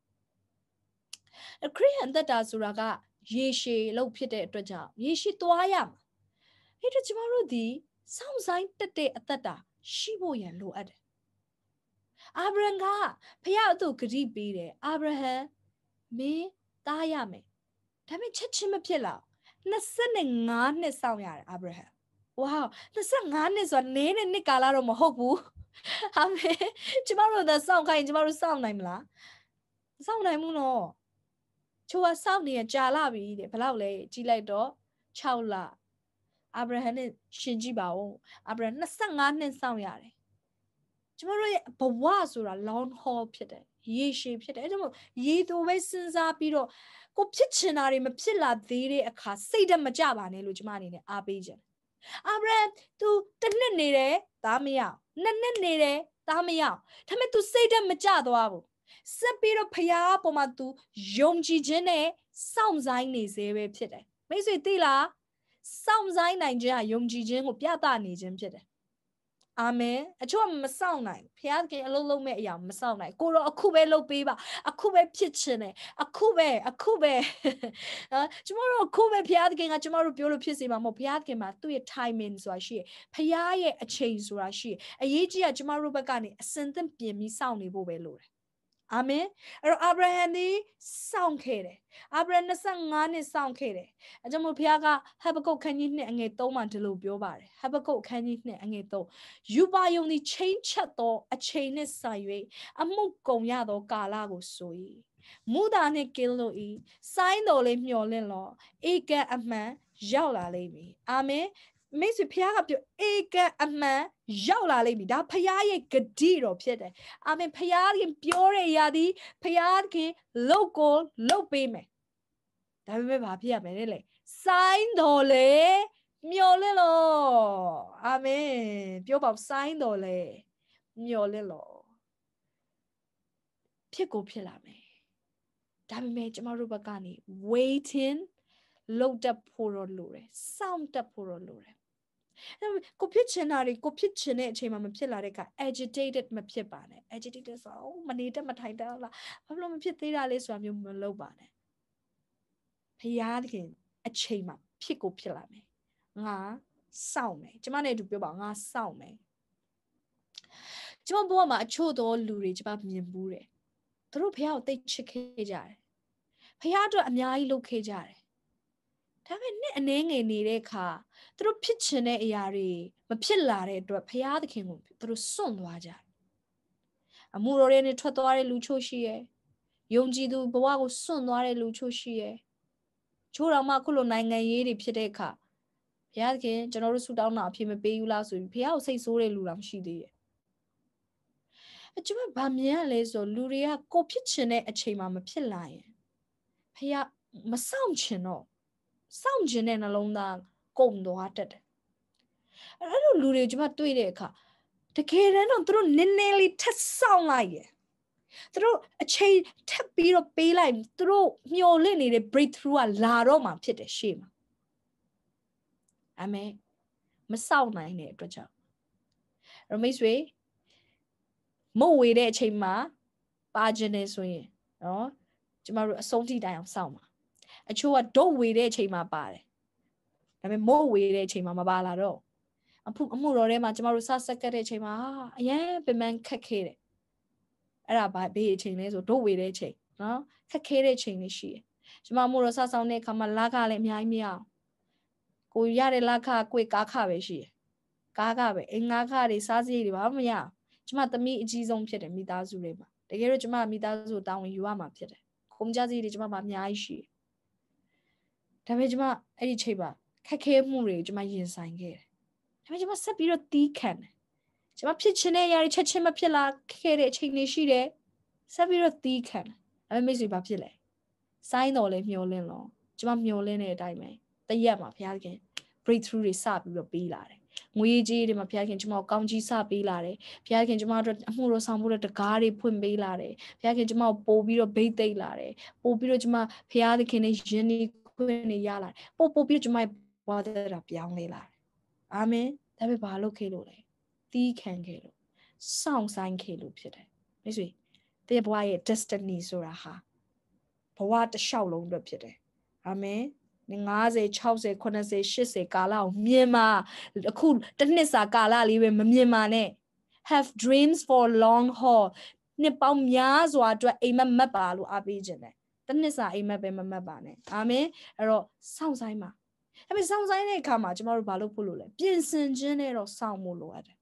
ခရိယန်သက်တာဆိုတာကရေရှည်လို့ဖြစ်တဲ့အတွက်ကြောင့်ရေရှည်သွားရမှာအဲ့တော့ကျမတို့ဒီစောင့်ဆိုင်တက်တဲ့အသက်တာရှိဖို့ရန်လိုအပ်တယ်အာဗြဟံကဖခင်အသူဂရုပေးတယ်အာဗြဟံမင်းသားရမယ်ဒါပေမဲ့ချက်ချင်းမဖြစ်လာနှစ်ငါးနှစ်စောင့်ရတယ်အာဗြဟံဝါနှစ်ငါးနှစ်ဆိုတာနည်းတဲ့နှစ်ကာလတော့မဟုတ်ဘူးအာမင်ကျမတို့သာစောင့်ခိုင်းကျမတို့စောင့်နိုင်မလားစောင့်နိုင်မှုတော့ချိုးကစောင့်နေရကြာလာပြီတဲ့ဘယ်လောက်လဲကြည့်လိုက်တော့၆လအာဗြဟံနဲ့ရှင်ကြည့်ပါဦးအာဗြဟံနှစ်ငါးနှစ်စောင့်ရတယ်ကျမတို့ရဲ့ဘဝဆိုတာ long haul ဖြစ်တယ်ရေရှည်ဖြစ်တယ်အဲဒါမို့ရေတူပဲစဉ်းစားပြီးတော့ကိုဖြစ်ချင်တာတွေမဖြစ်လာသေးတဲ့အခါစိတ်ဓာတ်မကြပါနဲ့လို့ကျမအနေနဲ့အားပေးခြင်းအာဗြဟံ तू တစ်နှစ်နေတယ်သားမရနှစ်နှစ်နေတယ်သားမရဒါပေမဲ့ तू စိတ်ဓာတ်မကြသွားဘူးဆက်ပြီးတော့ဖရားပေါ်မှာ तू ယုံကြည်ခြင်းနဲ့စောင့်ဆိုင်နေစေပဲဖြစ်တယ်မိတ်ဆွေသိလားစောင့်ဆိုင်နိုင်ခြင်းဟာယုံကြည်ခြင်းကိုပြသနေခြင်းဖြစ်တယ်အာမင်အချို့မစောင့်နိုင်ဘုရားသခင်အလုံးလုံးမဲ့အရာမစောင့်နိုင်ကိုတော့အခုပဲလုပ်ပေးပါအခုပဲဖြစ်ချင်တယ်အခုပဲအခုပဲနော်ကျမတို့အခုပဲဘုရားသခင်ကကျမတို့ပြောလို့ဖြစ်စေမှာမဟုတ်ဘုရားသခင်မှာသူ့ရဲ့ timing ဆိုတာရှိရဘုရားရဲ့အချိန်ဆိုတာရှိရအရေးကြီးကကျမတို့ဘက်ကနေအစင်သင့်ပြင်ပြီးစောင့်နေဖို့ပဲလိုတယ်အာမင်အဲ့တော့အာဗြဟံဒီစောင့်ခဲ့တယ်အာဗြဟံနှစ်ငါးနှစ်စောင့်ခဲ့တယ်အဲကြောင့်မို့ဘုရားကဟဘကုတ်ခန်းကြီးနှစ်အငယ်သုံးမှာဒီလိုပြောပါတယ်ဟဘကုတ်ခန်းကြီးနှစ်အငယ်သုံးယူပါယုံဒီချိန်ချက်သောအချိန်နှင့်ဆိုင်၍အမှုကုန်ရသောကာလကိုဆို၏မူတာနှင့်ကင်းလို့၏စိုင်းတော်လေးမျောလင့်လောဧကန်အမှန်ရောက်လာလိမ့်မည်အာမင်မိတ်ဆွေဖခင်ကပြောဧကအမှန်ရောက်လာလိမ့်မည်ဒါဖခင်ရဲ့ဂတိတော်ဖြစ်တယ်အာမင်ဖခင်ပြောတဲ့အရာသည်ဖခင်လုတ်ကိုလုတ်ပေးမယ်ဒါပေမဲ့ဘာဖြစ်ရမလဲလေစိုင်းတော်လေမျော်လင့်လို့အာမင်ပြောပါစိုင်းတော်လေမျော်လင့်လို့ဖြစ်ကိုဖြစ်လာမယ်ဒါပေမဲ့ကျမတို့ဘက်ကနေ waiting လုပ်တတ်ဖို့တော့လိုတယ်စောင့်တတ်ဖို့တော့လိုတယ်ကိုဖြစ်ချင်တာတွေကိုဖြစ်ချင်တဲ့အချိန်မှာမဖြစ်လာတဲ့အခါ agitated မဖြစ်ပါနဲ့ agitated ဆိုတော့မနေတတ်မထိုင်တတ်လားဘာလို့မဖြစ်သေးတာလဲဆိုတာမျိုးမလုပ်ပါနဲ့ဖခင်အချိန်မှာဖြစ်ကိုဖြစ်လာမယ်ငါစောင့်မယ်ကျမနဲ့အတူပြောပါငါစောင့်မယ်ကျမဘဝမှာအချို့သောလူတွေကျမမြင်ဘူးတယ်သူတို့ဖခင်ကိုသိချစ်ခဲ့ကြတယ်ဖခင်အတွက်အများကြီးလုပ်ခဲ့ကြတယ်ဒါပေမဲ့နှစ်အနည်းငယ်နေတဲ့အခါသူတို့ဖြစ်ချင်တဲ့အရာတွေမဖြစ်လာတဲ့အတွက်ဖခင်သခင်ကိုသူတို့စွန့်သွားကြတယ်အမှုတော်တွေနဲ့ထွက်သွားတဲ့လူချို့ရှိရဲ့ယုံကြည်သူဘဝကိုစွန့်သွားတဲ့လူချို့ရှိရဲ့ချို့တော်မှခုလိုနိုင်ငံရေးတွေဖြစ်တဲ့အခါဘုရားသခင်ကျွန်တော်တို့ဆုတောင်းတာအဖြစ်မပေးဘူးလားဆိုပြီးဘုရားကိုစိတ်ဆိုးတဲ့လူတော်မရှိသေးရဲ့အကျမဗာမြင်ရလဲဆိုလူတွေကကိုဖြစ်ချင်တဲ့အချိန်မှာမဖြစ်လာရင်ဘုရားမဆောင်ချင်တော့စောင့်ခြင်းတဲ့နှလုံးသားကုန်သွားတတ်တယ်အဲ့လိုလူတွေကျမတွေ့တဲ့အခါတကယ်တမ်းတော့သူတို့နည်းနည်းလေးထပ်ဆောင်လိုက်ရယ်သူတို့အချိန်ထပ်ပြီးတော့ပေးလိုက်သူတို့မျှော်လင့်နေတဲ့ breakthrough ကလာတော့မှဖြစ်တယ်ရှေ့မှာအာမင်မစောင့်နိုင်တဲ့အတွက်ကြောင့်ရမိတ်ဆွေမုတ်ဝေတဲ့အချိန်မှာပါခြင်းနေဆိုရင်နော်ကျမတို့အဆုံးထိတိုင်အောင်စောင့်ပါအချို့ကဒုတ်ဝေတဲ့အချိန်မှာပါတယ်ဒါပေမဲ့မို့ဝေတဲ့အချိန်မှာမပါလာတော့အမှုအမှုတော်ထဲမှာကျမတို့စဆက်ကတဲ့အချိန်မှာအရင်ပင်ပန်းခက်ခဲတယ်အဲ့ဒါဘာဘေးအချိန်လဲဆိုဒုတ်ဝေတဲ့အချိန်နော်ခက်ခဲတဲ့အချိန်လေးရှိတယ်ကျမအမှုတော်စဆောင်တဲ့အခါမှာလာခလည်းအများကြီးမရအောင်ကိုရတဲ့လာခကိုကားခပဲရှိတယ်ကားခပဲအင်္ဂါခတွေစားစရိတ်တွေဘာမှမရအောင်ကျမသမီးအကြီးဆုံးဖြစ်တယ်မိသားစုတွေမှာတကယ်လို့ကျမမိသားစုတောင်းဝင်ယူရမှာဖြစ်တယ်ကုန်ကြစရိတ်တွေကျမမှာအများကြီးရှိတယ်ဒါပေမဲ့ကျမအဲ့ဒီချိန်မှာခက်ခဲမှုတွေကိုကျမရင်ဆိုင်ခဲ့တယ်ဒါပေမဲ့ကျမဆက်ပြီးတော့တီးခံတယ်ကျမဖြစ်ချင်တဲ့အရာတွေချက်ချင်းမဖြစ်လာခဲ့တဲ့အချိန်တွေရှိတယ်ဆက်ပြီးတော့တီးခံတယ်ဒါပေမဲ့မိတ်ဆွေဘာဖြစ်လဲစိုင်းတော်လဲမျောလင်းလို့ကျမမျောလင်းတဲ့အတိုင်းပဲတရက်မှာဘုရားခင် breakthrough တွေစပြီးတော့ပေးလာတယ်ငွေကြီးတွေမှာဘုရားခင်ကျမကိုကောင်းကြီးစပေးလာတယ်ဘုရားခင်ကျမတို့အမှုတော်ဆောင်ဖို့တကားတွေဖွင့်ပေးလာတယ်ဘုရားခင်ကျမကိုပို့ပြီးတော့ဗိတ်သိမ့်လာတယ်ပို့ပြီးတော့ကျမဘုရားသခင်နဲ့ယဉ်နေခွင့်နေရလာတယ်ပို့ပို့ပြီးတော့ကျမဘဝတာပြောင်းလဲလာတယ်အာမင်ဒါပေမဲ့ဘာလုပ်ခဲ့လို့လဲတီးခံခဲ့လို့စောင့်ဆိုင်ခဲ့လို့ဖြစ်တယ်မိတ်ဆွေတဲ့ဘဝရဲ့ destiny ဆိုတာဟာဘဝတစ်လျှောက်လုံးအတွက်ဖြစ်တယ်အာမင်50 60 80 80ကာလကိုမြင်မှာအခုတစ်နှစ်စာကာလလေးပဲမမြင်ပါနဲ့ have dreams for long haul နှစ်ပေါင်းများစွာအတွက်အိမ်မက်မက်ပါလို့အားပေးခြင်းတယ်တစ်နှစ်စာအိမ်မက်ပဲမမက်ပါနဲ့အာမင်အဲ့တော့စောင့်ဆိုင်ပါအဲ့ဒီစောင့်ဆိုင်တဲ့အခါမှာကျမတို့ဘာလုပ်ဖို့လို့လဲပြင်ဆင်ခြင်းနဲ့တော့စောင့်ဖို့လိုအပ်တယ်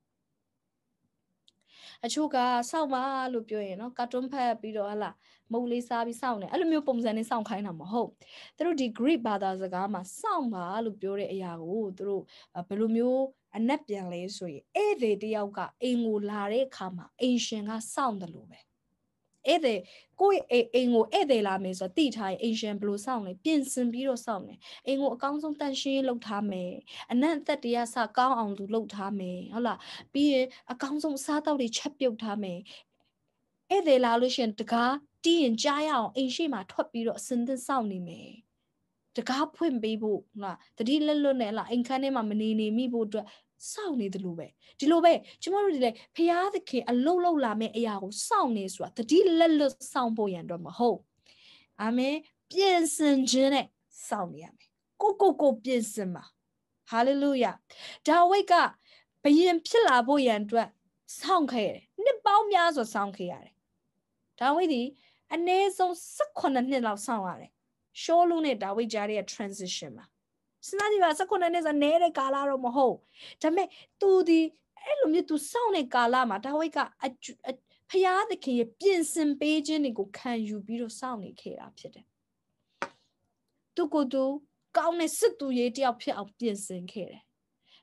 အချို့ကစောင့်ပါလို့ပြောရင်နော်ကာတွန်းဖတ်ပြီးတော့ဟလာမုတ်လေးစားပြီးစောင့်နေအဲ့လိုမျိုးပုံစံနဲ့စောင့်ခိုင်းတာမဟုတ်သူတို့ဒီ Greek ဘာသာစကားမှာစောင့်ပါလို့ပြောတဲ့အရာကိုသူတို့ဘယ်လိုမျိုးအနက်ပြန်လဲဆိုရင်ဧည့်သည်တယောက်ကအိမ်ကိုလာတဲ့အခါမှာအိမ်ရှင်ကစောင့်တယ်လို့ပဲဧည့်သည်ကိုယ့်အိမ်ကိုဧည့်သည်လာမယ်ဆိုတော့တိထားရင်အိမ်ရှင်ဘယ်လိုစောင့်လဲပြင်ဆင်ပြီးတော့စောင့်တယ်အိမ်ကိုအကောင်းဆုံးတန်ရှင်းလုပ်ထားမယ်အနံ့အသက်တရားစကောင်းအောင်သူလုပ်ထားမယ်ဟုတ်လားပြီးရင်အကောင်းဆုံးအစားအသောက်တွေချက်ပြုတ်ထားမယ်ဧည့်သည်လာလို့ရှိရင်တကားတီးရင်ကြားရအောင်အိမ်ရှိမှထွက်ပြီးတော့အစင်သစ်စောင့်နေမယ်တကားဖွင့်ပေးဖို့ဟုတ်လားတတိလက်လွတ်နဲ့လားအိမ်ခန်းထဲမှာမနေနေမိဖို့အတွက်စောင့်နေတယ်လို့ပဲဒီလိုပဲကျမတို့ဒီလေဖျားသခင်အလုံးလုံးလာမယ့်အရာကိုစောင့်နေဆိုတာတတိလက်လွတ်စောင့်ဖို့ရန်တော့မဟုတ်အာမင်ပြင်ဆင်ခြင်းနဲ့စောင့်နေရမယ်ကိုကိုကိုပြင်ဆင်ပါဟာလေလုယာဒါဝိဒ်ကဘယင်ဖြစ်လာဖို့ရန်အတွက်စောင့်ခဲ့ရတယ်နှစ်ပေါင်းများစွာစောင့်ခဲ့ရတယ်ဒါဝိဒ်ဒီအနည်းဆုံး၁၈နှစ်လောက်စောင့်ရတယ်ရှောလုနဲ့ဒါဝိဒ်ကြားရဲ့ transition မှာစနာဒီပါ၁၈နှစ်ဆိုနေတဲ့ကာလတော့မဟုတ်ဒါပေမဲ့ तू ဒီအဲ့လိုမျိုး तू စောင့်တဲ့ကာလမှာဒါဝိဒ်ကဖျားသခင်ရဲ့ပြင်ဆင်ပေးခြင်းတွေကိုခံယူပြီးတော့စောင့်နေခဲ့တာဖြစ်တယ်သူကိုယ်သူကောင်းတဲ့စစ်သူရေးတယောက်ဖြစ်အောင်ပြင်ဆင်ခဲ့တယ်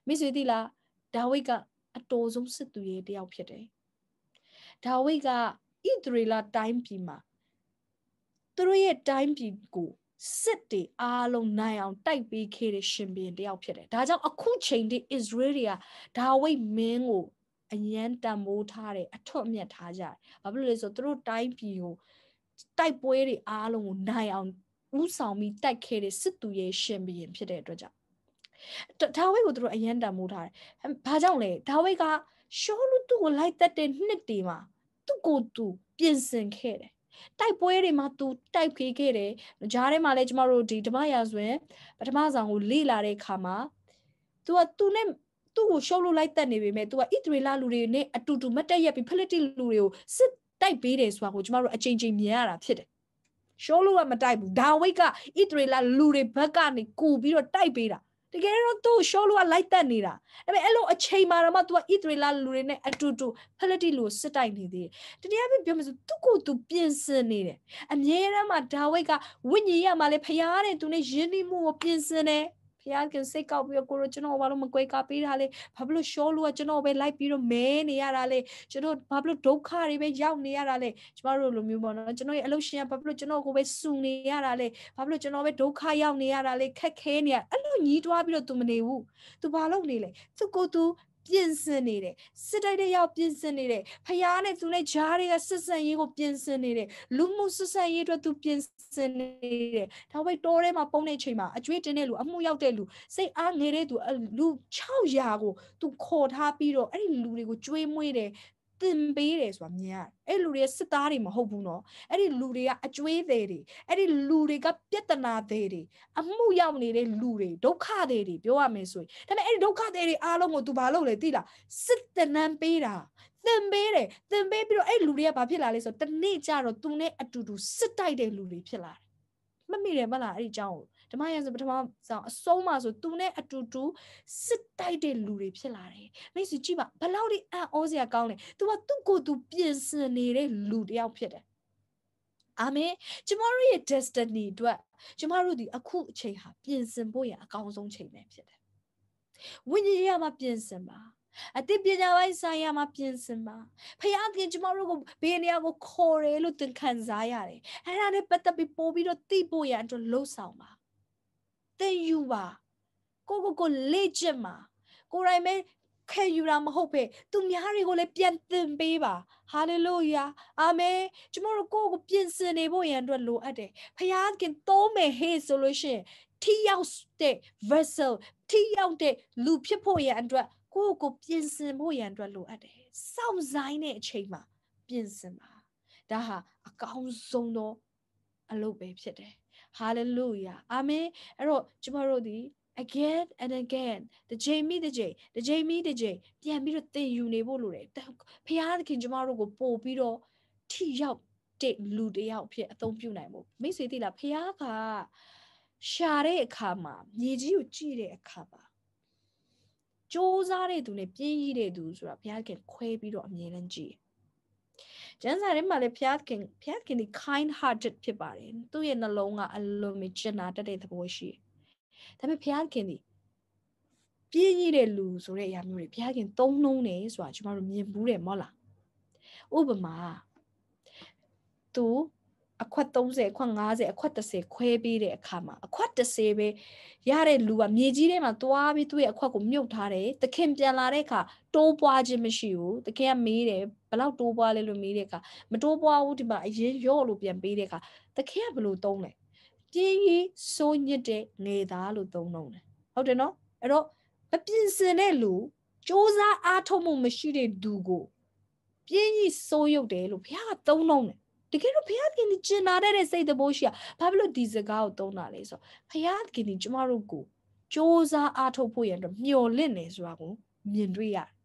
မိတ်ဆွေသိလားဒါဝိဒ်ကအတော်ဆုံးစစ်သူရဲ့တယောက်ဖြစ်တယ်ဒါဝိဒ်ကဣသရေလတိုင်းပြည်မှာသူတို့ရဲ့တိုင်းပြည်ကိုစစ်တွေအားလုံးနိုင်အောင်တိုက်ပေးခဲ့တဲ့ရှင်ဘုရင်တယောက်ဖြစ်တယ်ဒါကြောင့်အခုချိန်ထိဣသရေလတွေကဒါဝိဒ်မင်းကိုအယံတန်မိုးထားတယ်အထွတ်အမြတ်ထားကြတယ်ဘာဖြစ်လို့လဲဆိုတော့သူတို့တိုင်းပြည်ကိုတိုက်ပွဲတွေအားလုံးကိုနိုင်အောင်ဦးဆောင်ပြီးတိုက်ခဲ့တဲ့စစ်သူရဲ့ရှင်ဘုရင်ဖြစ်တဲ့အတွက်ကြောင့်ဒါဝိဒ်ကိုသူတို့အယံတန်မိုးထားတယ်ဘာကြောင့်လဲဒါဝိဒ်ကရှောလုသူ့ကိုလိုက်သက်တဲ့နှစ်တည်းမှာသူ့ကိုသူပြင်ဆင်ခဲ့တယ်တိုက်ပွဲတွေမှာသူတိုက်ဖေးခဲ့တယ်ဂျားထဲမှာလည်းကျမတို့ဒီဓမ္မရာဇဝင်ပထမဆောင်ကိုလေ့လာတဲ့အခါမှာသူကသူနဲ့သူ့ကိုရှောလုလိုက်သက်နေပေမဲ့သူကဣသရေလလူတွေနဲ့အတူတူမတ်တက်ရက်ပြီးဖိလိတိလူတွေကိုစစ်တိုက်ပေးတယ်ဆိုတာကိုကျမတို့အချိန်ချင်းမြင်ရတာဖြစ်တယ်ရှောလုကမတိုက်ဘူးဒါဝိဒ်ကဣသရေလလူတွေဘက်ကနေကူပြီးတော့တိုက်ပေးတာတကယ်တော့သူ့ရှောလုကလိုက်တက်နေတာဒါပေမဲ့အဲ့လိုအချိန်မှာတော့မှ तू ကဣသရေလလူတွေနဲ့အတူတူဖိလိတိလူကိုစစ်တိုက်နေသေးတယ်တရားပြပြောမယ်ဆိုသူ့ကို तू ပြင်ဆင်နေတယ်အမြဲတမ်းမှာဒါဝိဒ်ကဝိညာဉ်ရမှာလေဖျားတဲ့ तू နဲ့ယဉ်ကျေးမှုကိုပြင်ဆင်တယ်ဖျားကစိတ်ကောက်ပြီးတော့ကိုရောကျွန်တော်ဘာလို့မကွဲကားပေးတာလဲဘာဖြစ်လို့ရှောလုကကျွန်တော်ပဲလိုက်ပြီးတော့မဲနေရတာလဲကျွန်တော်ဘာဖြစ်လို့ဒုက္ခတွေပဲရောက်နေရတာလဲကျမတို့လိုမျိုးပေါ့နော်ကျွန်တော်ရဲ့အလုပ်ရှင်ကဘာဖြစ်လို့ကျွန်တော်ကိုပဲစုနေရတာလဲဘာဖြစ်လို့ကျွန်တော်ပဲဒုက္ခရောက်နေရတာလဲခက်ခဲနေရအဲ့လိုညီးတွားပြီးတော့ तू မနေဘူး तू ဘာလုပ်နေလဲသူကို तू ပြင်ဆင်နေတယ်စစ်တိုက်တဲ့ရောက်ပြင်ဆင်နေတယ်ဖျားနဲ့ तू နဲ့ဂျားတွေကစစ်ဆန်ရေးကိုပြင်ဆင်နေတယ်လူမှုစစ်ဆန်ရေးအတွက် तू ပြင်ဆင်နေတယ်ဒါပေမဲ့တိုးထဲမှာပုံနေချိန်မှာအကျွေးတင်တဲ့လူအမှုရောက်တဲ့လူစိတ်အားငယ်တဲ့သူလူ၆ရာကို तू ခေါ်ထားပြီးတော့အဲ့ဒီလူတွေကိုကျွေးမွေးတယ်တင်ပေးတယ်ဆိုတာမြင်ရတယ်အဲ့လူတွေကစစ်သားတွေမဟုတ်ဘူးနော်အဲ့ဒီလူတွေကအကျွေးသေးတွေအဲ့ဒီလူတွေကပြဿနာသေးတွေအမှုရောက်နေတဲ့လူတွေဒုက္ခသေးတွေပြောရမယ်ဆိုရင်ဒါပေမဲ့အဲ့ဒီဒုက္ခသေးတွေအားလုံးကို तू ဘာလုပ်လဲသိလားစစ်တနန်းပေးတာသင်ပေးတယ်သင်ပေးပြီးတော့အဲ့လူတွေကဘာဖြစ်လာလဲဆိုတော့တနေ့ကျတော့ तू နဲ့အတူတူစစ်တိုက်တဲ့လူတွေဖြစ်လာတယ်မမိတယ်မလားအဲ့ဒီအကြောင်းကိုဓမ္မရာဇဝင်ပထမဆောင်အဆုံးမှာဆို तू နဲ့အတူတူစစ်တိုက်တဲ့လူတွေဖြစ်လာတယ်မိတ်ဆွေကြည့်ပါဘယ်လောက်ဒီအံ့ဩစရာကောင်းလဲ तू ကသူ့ကိုယ်သူပြင်ဆင်နေတဲ့လူတယောက်ဖြစ်တယ်အာမင်ကျမတို့ရဲ့ destiny အတွက်ကျမတို့ဒီအခုအချိန်ဟာပြင်ဆင်ဖို့ရအကောင်းဆုံးချိန်ပဲဖြစ်တယ်ဝိညာဉ်ရေးမှာပြင်ဆင်ပါအတိပညာပိုင်းဆိုင်ရာမှာပြင်ဆင်ပါဖခင်ကျမတို့ကိုဘယ်နေရာကိုခေါ်တယ်လို့သင်ခံစားရတယ်အဲ့ဒါနဲ့ပတ်သက်ပြီးပို့ပြီးတော့သိဖို့ရအတွက်လှုပ်ဆောင်ပါသင်ယူပါကိုကိုကိုလေ့ကျင့်ပါကိုယ်တိုင်ပဲခံယူတာမဟုတ်ပဲသူများတွေကိုလည်းပြန်သင်ပေးပါဟာလေလုယာအာမင်ကျမတို့ကိုကိုပြင်ဆင်နေဖို့ရန်အတွက်လိုအပ်တယ်ဖခင်သုံးမယ်ဟေ့ဆိုလို့ရှိရင်ထိရောက်တဲ့ vessel ထိရောက်တဲ့လူဖြစ်ဖို့ရန်အတွက်ကိုကိုပြင်ဆင်ဖို့ရန်အတွက်လိုအပ်တယ်စောင့်ဆိုင်တဲ့အချိန်မှာပြင်ဆင်ပါဒါဟာအကောင်းဆုံးသောအလုပ်ပဲဖြစ်တယ်ဟာလေလုယာအာမင်အဲ့တော့ကျမတို့ဒီ again and again the Jamie the J the Jamie the J ပြန်ပြီးတော့သင်ယူနေဖို့လိုတယ်ဖခင်ကျမတို့ကိုပို့ပြီးတော့ထိရောက်တဲ့လူတယောက်ဖြစ်အသုံးပြုနိုင်ဖို့မိတ်ဆွေသိလားဖခင်ကရှာတဲ့အခါမှာမြေကြီးကိုကြည့်တဲ့အခါမှာစူးစမ်းတဲ့သူနဲ့ပြင်းရည်တဲ့သူဆိုတာဘုရားခင်ခွဲပြီးတော့အမြဲတမ်းကြည့်ကျမ်းစာထဲမှာလည်းဘုရားခင်ဘုရားခင်ဒီ kind hearted ဖြစ်ပါတယ်သူ့ရဲ့နှလုံးကအလုံးမကျင်နာတတ်တဲ့သဘောရှိတယ်ဒါပေမဲ့ဘုရားခင်ဒီပြင်းရည်တဲ့လူဆိုတဲ့အရာမျိုးတွေဘုရားခင်သုံးနှုံးတယ်ဆိုတာကျွန်တော်တို့မြင်ဘူးတယ်မဟုတ်လားဥပမာသူအခွက်သုံးဆယ်အခွက်ငါးဆယ်အခွက်တစ်ဆယ်ခွဲပေးတဲ့အခါမှာအခွက်တစ်ဆယ်ပဲရတဲ့လူကမြေကြီးထဲမှာသွားပြီးသူ့ရဲ့အခွက်ကိုမြုပ်ထားတယ်သခင်ပြန်လာတဲ့အခါတိုးပွားခြင်းမရှိဘူးသခင်ကမေးတယ်ဘယ်လောက်တိုးပွားလဲလို့မေးတဲ့အခါမတိုးပွားဘူးဒီမှာအရင်ရော့လို့ပြန်ပေးတဲ့အခါသခင်ကဘယ်လိုသုံးလဲပြင်းကြီးစိုးညစ်တဲ့ငယ်သားလို့သုံးလုံးတယ်ဟုတ်တယ်နော်အဲ့တော့မပြင်ဆင်တဲ့လူစူးစမ်းအားထုတ်မှုမရှိတဲ့သူကိုပြင်းကြီးစိုးရုပ်တယ်လို့ဘုရားကသုံးလုံးတယ်တကယ်တော့ဘုရားခင်ကျင်နာတဲ့စိတ်တဘိုးရှိရဘာဖြစ်လို့ဒီစကားကိုသုံးတာလဲဆိုဘုရားခင်ကျမတို့ကိုစူးစမ်းအားထုတ်ဖို့ရတော့မျှော်လင့်နေဆိုတာကိုမြင်တွေ့ရတယ်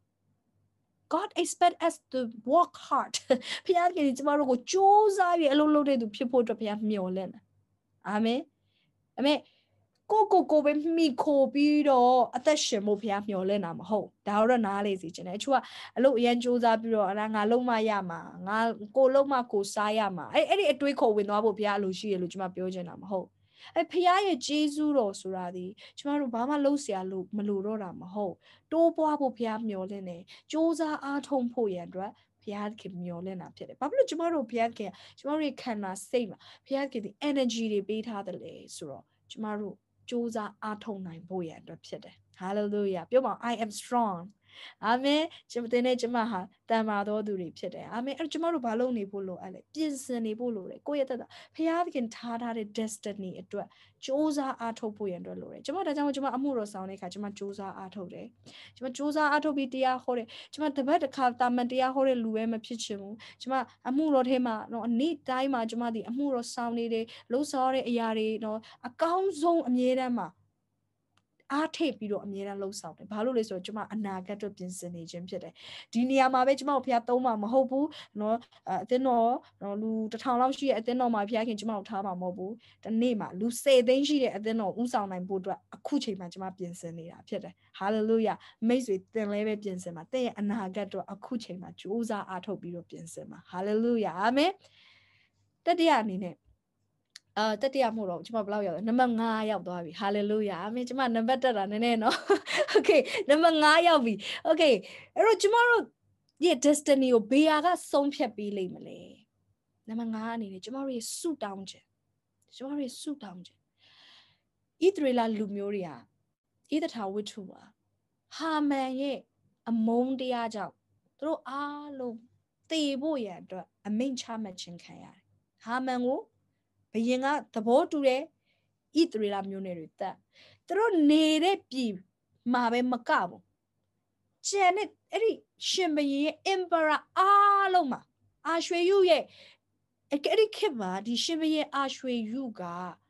God expect us to work hard ဘုရားခင်ကျမတို့ကိုစူးစမ်းပြီးအလုပ်လုပ်တဲ့သူဖြစ်ဖို့အတွက်ဘုရားမျှော်လင့်တယ်အာမင်အမေကိုကိုကိုပဲမိခိုပြီးတော့အသက်ရှင်ဖို့ဘုရားမျှော်လင့်တာမဟုတ်ဒါတော့နားလေစီချင်တယ်အချို့ကအလုပ်အရန်စူးစမ်းပြီးတော့အလားငါလုံးမရမှာငါကိုလုံးမကိုစားရမှာအဲ့အဲ့ဒီအတွေးခေါ်ဝင်သွားဖို့ဘုရားအလိုရှိရလို့ကျွန်မပြောချင်တာမဟုတ်အဲဖခင်ရဲ့ဂျေဇုတော်ဆိုတာဒီကျမတို့ဘာမှလုပ်เสียလို့မလိုတော့တာမဟုတ်တိုးပွားဖို့ဖခင်မျှော်လင့်တယ်စ조사အားထုတ်ဖို့ရန်အတွက်ဖခင်ခင်မျှော်လင့်တာဖြစ်တယ်ဘာဖြစ်လို့ကျမတို့ဖခင်ခင်ကျမတို့ရဲ့ခန္ဓာစိတ်မှာဖခင်ခင်ဒီ energy တွေပေးထားတယ်လေဆိုတော့ကျမတို့စ조사အားထုတ်နိုင်ဖို့ရန်အတွက်ဖြစ်တယ် hallelujah ပြောပါ I am strong အာမင်ကျမတဲ့ကျမဟာတန်မာတော်သူတွေဖြစ်တယ်အာမင်အဲ့ကျမတို့ဘာလုပ်နေဖို့လိုအဲ့လေပြင်ဆင်နေဖို့လိုတယ်ကိုယ့်ရဲ့တက်တာဖခင်ထားထားတဲ့ destiny အတွက်စ조사အားထုတ်ဖို့ရန်အတွက်လိုတယ်ကျမဒါကြောင့်ကျမအမှုတော်ဆောင်တဲ့အခါကျမစ조사အားထုတ်တယ်ကျမစ조사အားထုတ်ပြီးတရားဟောတယ်ကျမတပတ်တစ်ခါတာမန်တရားဟောတဲ့လူပဲမဖြစ်ချင်ဘူးကျမအမှုတော်ထဲမှာတော့အနေ့တိုင်းမှာကျမဒီအမှုတော်ဆောင်နေတယ်လှုပ်ဆောင်တဲ့အရာတွေတော့အကောင်းဆုံးအမြဲတမ်းမှာအားထိပ်ပြီးတော့အမြဲတမ်းလှုပ်ဆောင်တယ်ဘာလို့လဲဆိုတော့ကျမအနာဂတ်အတွက်ပြင်ဆင်နေခြင်းဖြစ်တယ်ဒီနေရာမှာပဲကျမကိုဖခင်သုံးမှာမဟုတ်ဘူးเนาะအသင်းတော်နော်လူတစ်ထောင်လောက်ရှိတဲ့အသင်းတော်မှာဖခင်ကျမကိုထားမှာမဟုတ်ဘူးဒီနေ့မှာလူဆယ်သိန်းရှိတဲ့အသင်းတော်ဥဆောင်နိုင်ဖို့အတွက်အခုချိန်မှာကျမပြင်ဆင်နေတာဖြစ်တယ်ဟာလေလုယာမိတ်ဆွေသင်လည်းပဲပြင်ဆင်ပါတဲ့ရဲ့အနာဂတ်အတွက်အခုချိန်မှာကြိုးစားအားထုတ်ပြီးတော့ပြင်ဆင်ပါဟာလေလုယာအာမင်တတိယအနေနဲ့အာတတိယမှုတော့ကျမဘယ်လောက်ရောက်လဲနံပါတ်၅ရောက်သွားပြီဟာလေလုယာအာမင်ကျမနံပါတ်တက်တာနည်းနည်းနော်โอเคနံပါတ်၅ရောက်ပြီโอเคအဲ့တော့ကျမတို့ရဲ့ destiny ကိုဘေးယာကဆုံးဖြတ်ပေးလိမ့်မလဲနံပါတ်၅အနေနဲ့ကျမတို့ရဲ့ဆုတောင်းခြင်းကျမတို့ရဲ့ဆုတောင်းခြင်းဣသရေလလူမျိုးတွေကဣသထာဝတ္ထုပါဟာမန်ရဲ့အမုန်းတရားကြောင့်သူတို့အားလုံးသေဖို့ရန်အတွက်အမိန့်ချမှတ်ခြင်းခံရတယ်ဟာမန်ကိုဘယင်ကသဘောတူတယ်ဣသရေလမျိုးနယ်တွေတက်သူတို့နေတဲ့ပြည်မှာပဲမကဘူးကျန်တဲ့အဲ့ဒီရှင်ဘယင်ရဲ့ emperor အားလုံးမှာအာရွှေယုရဲ့အဲ့ဒီခေတ်မှာဒီရှင်ဘယင်အာရွှေယုက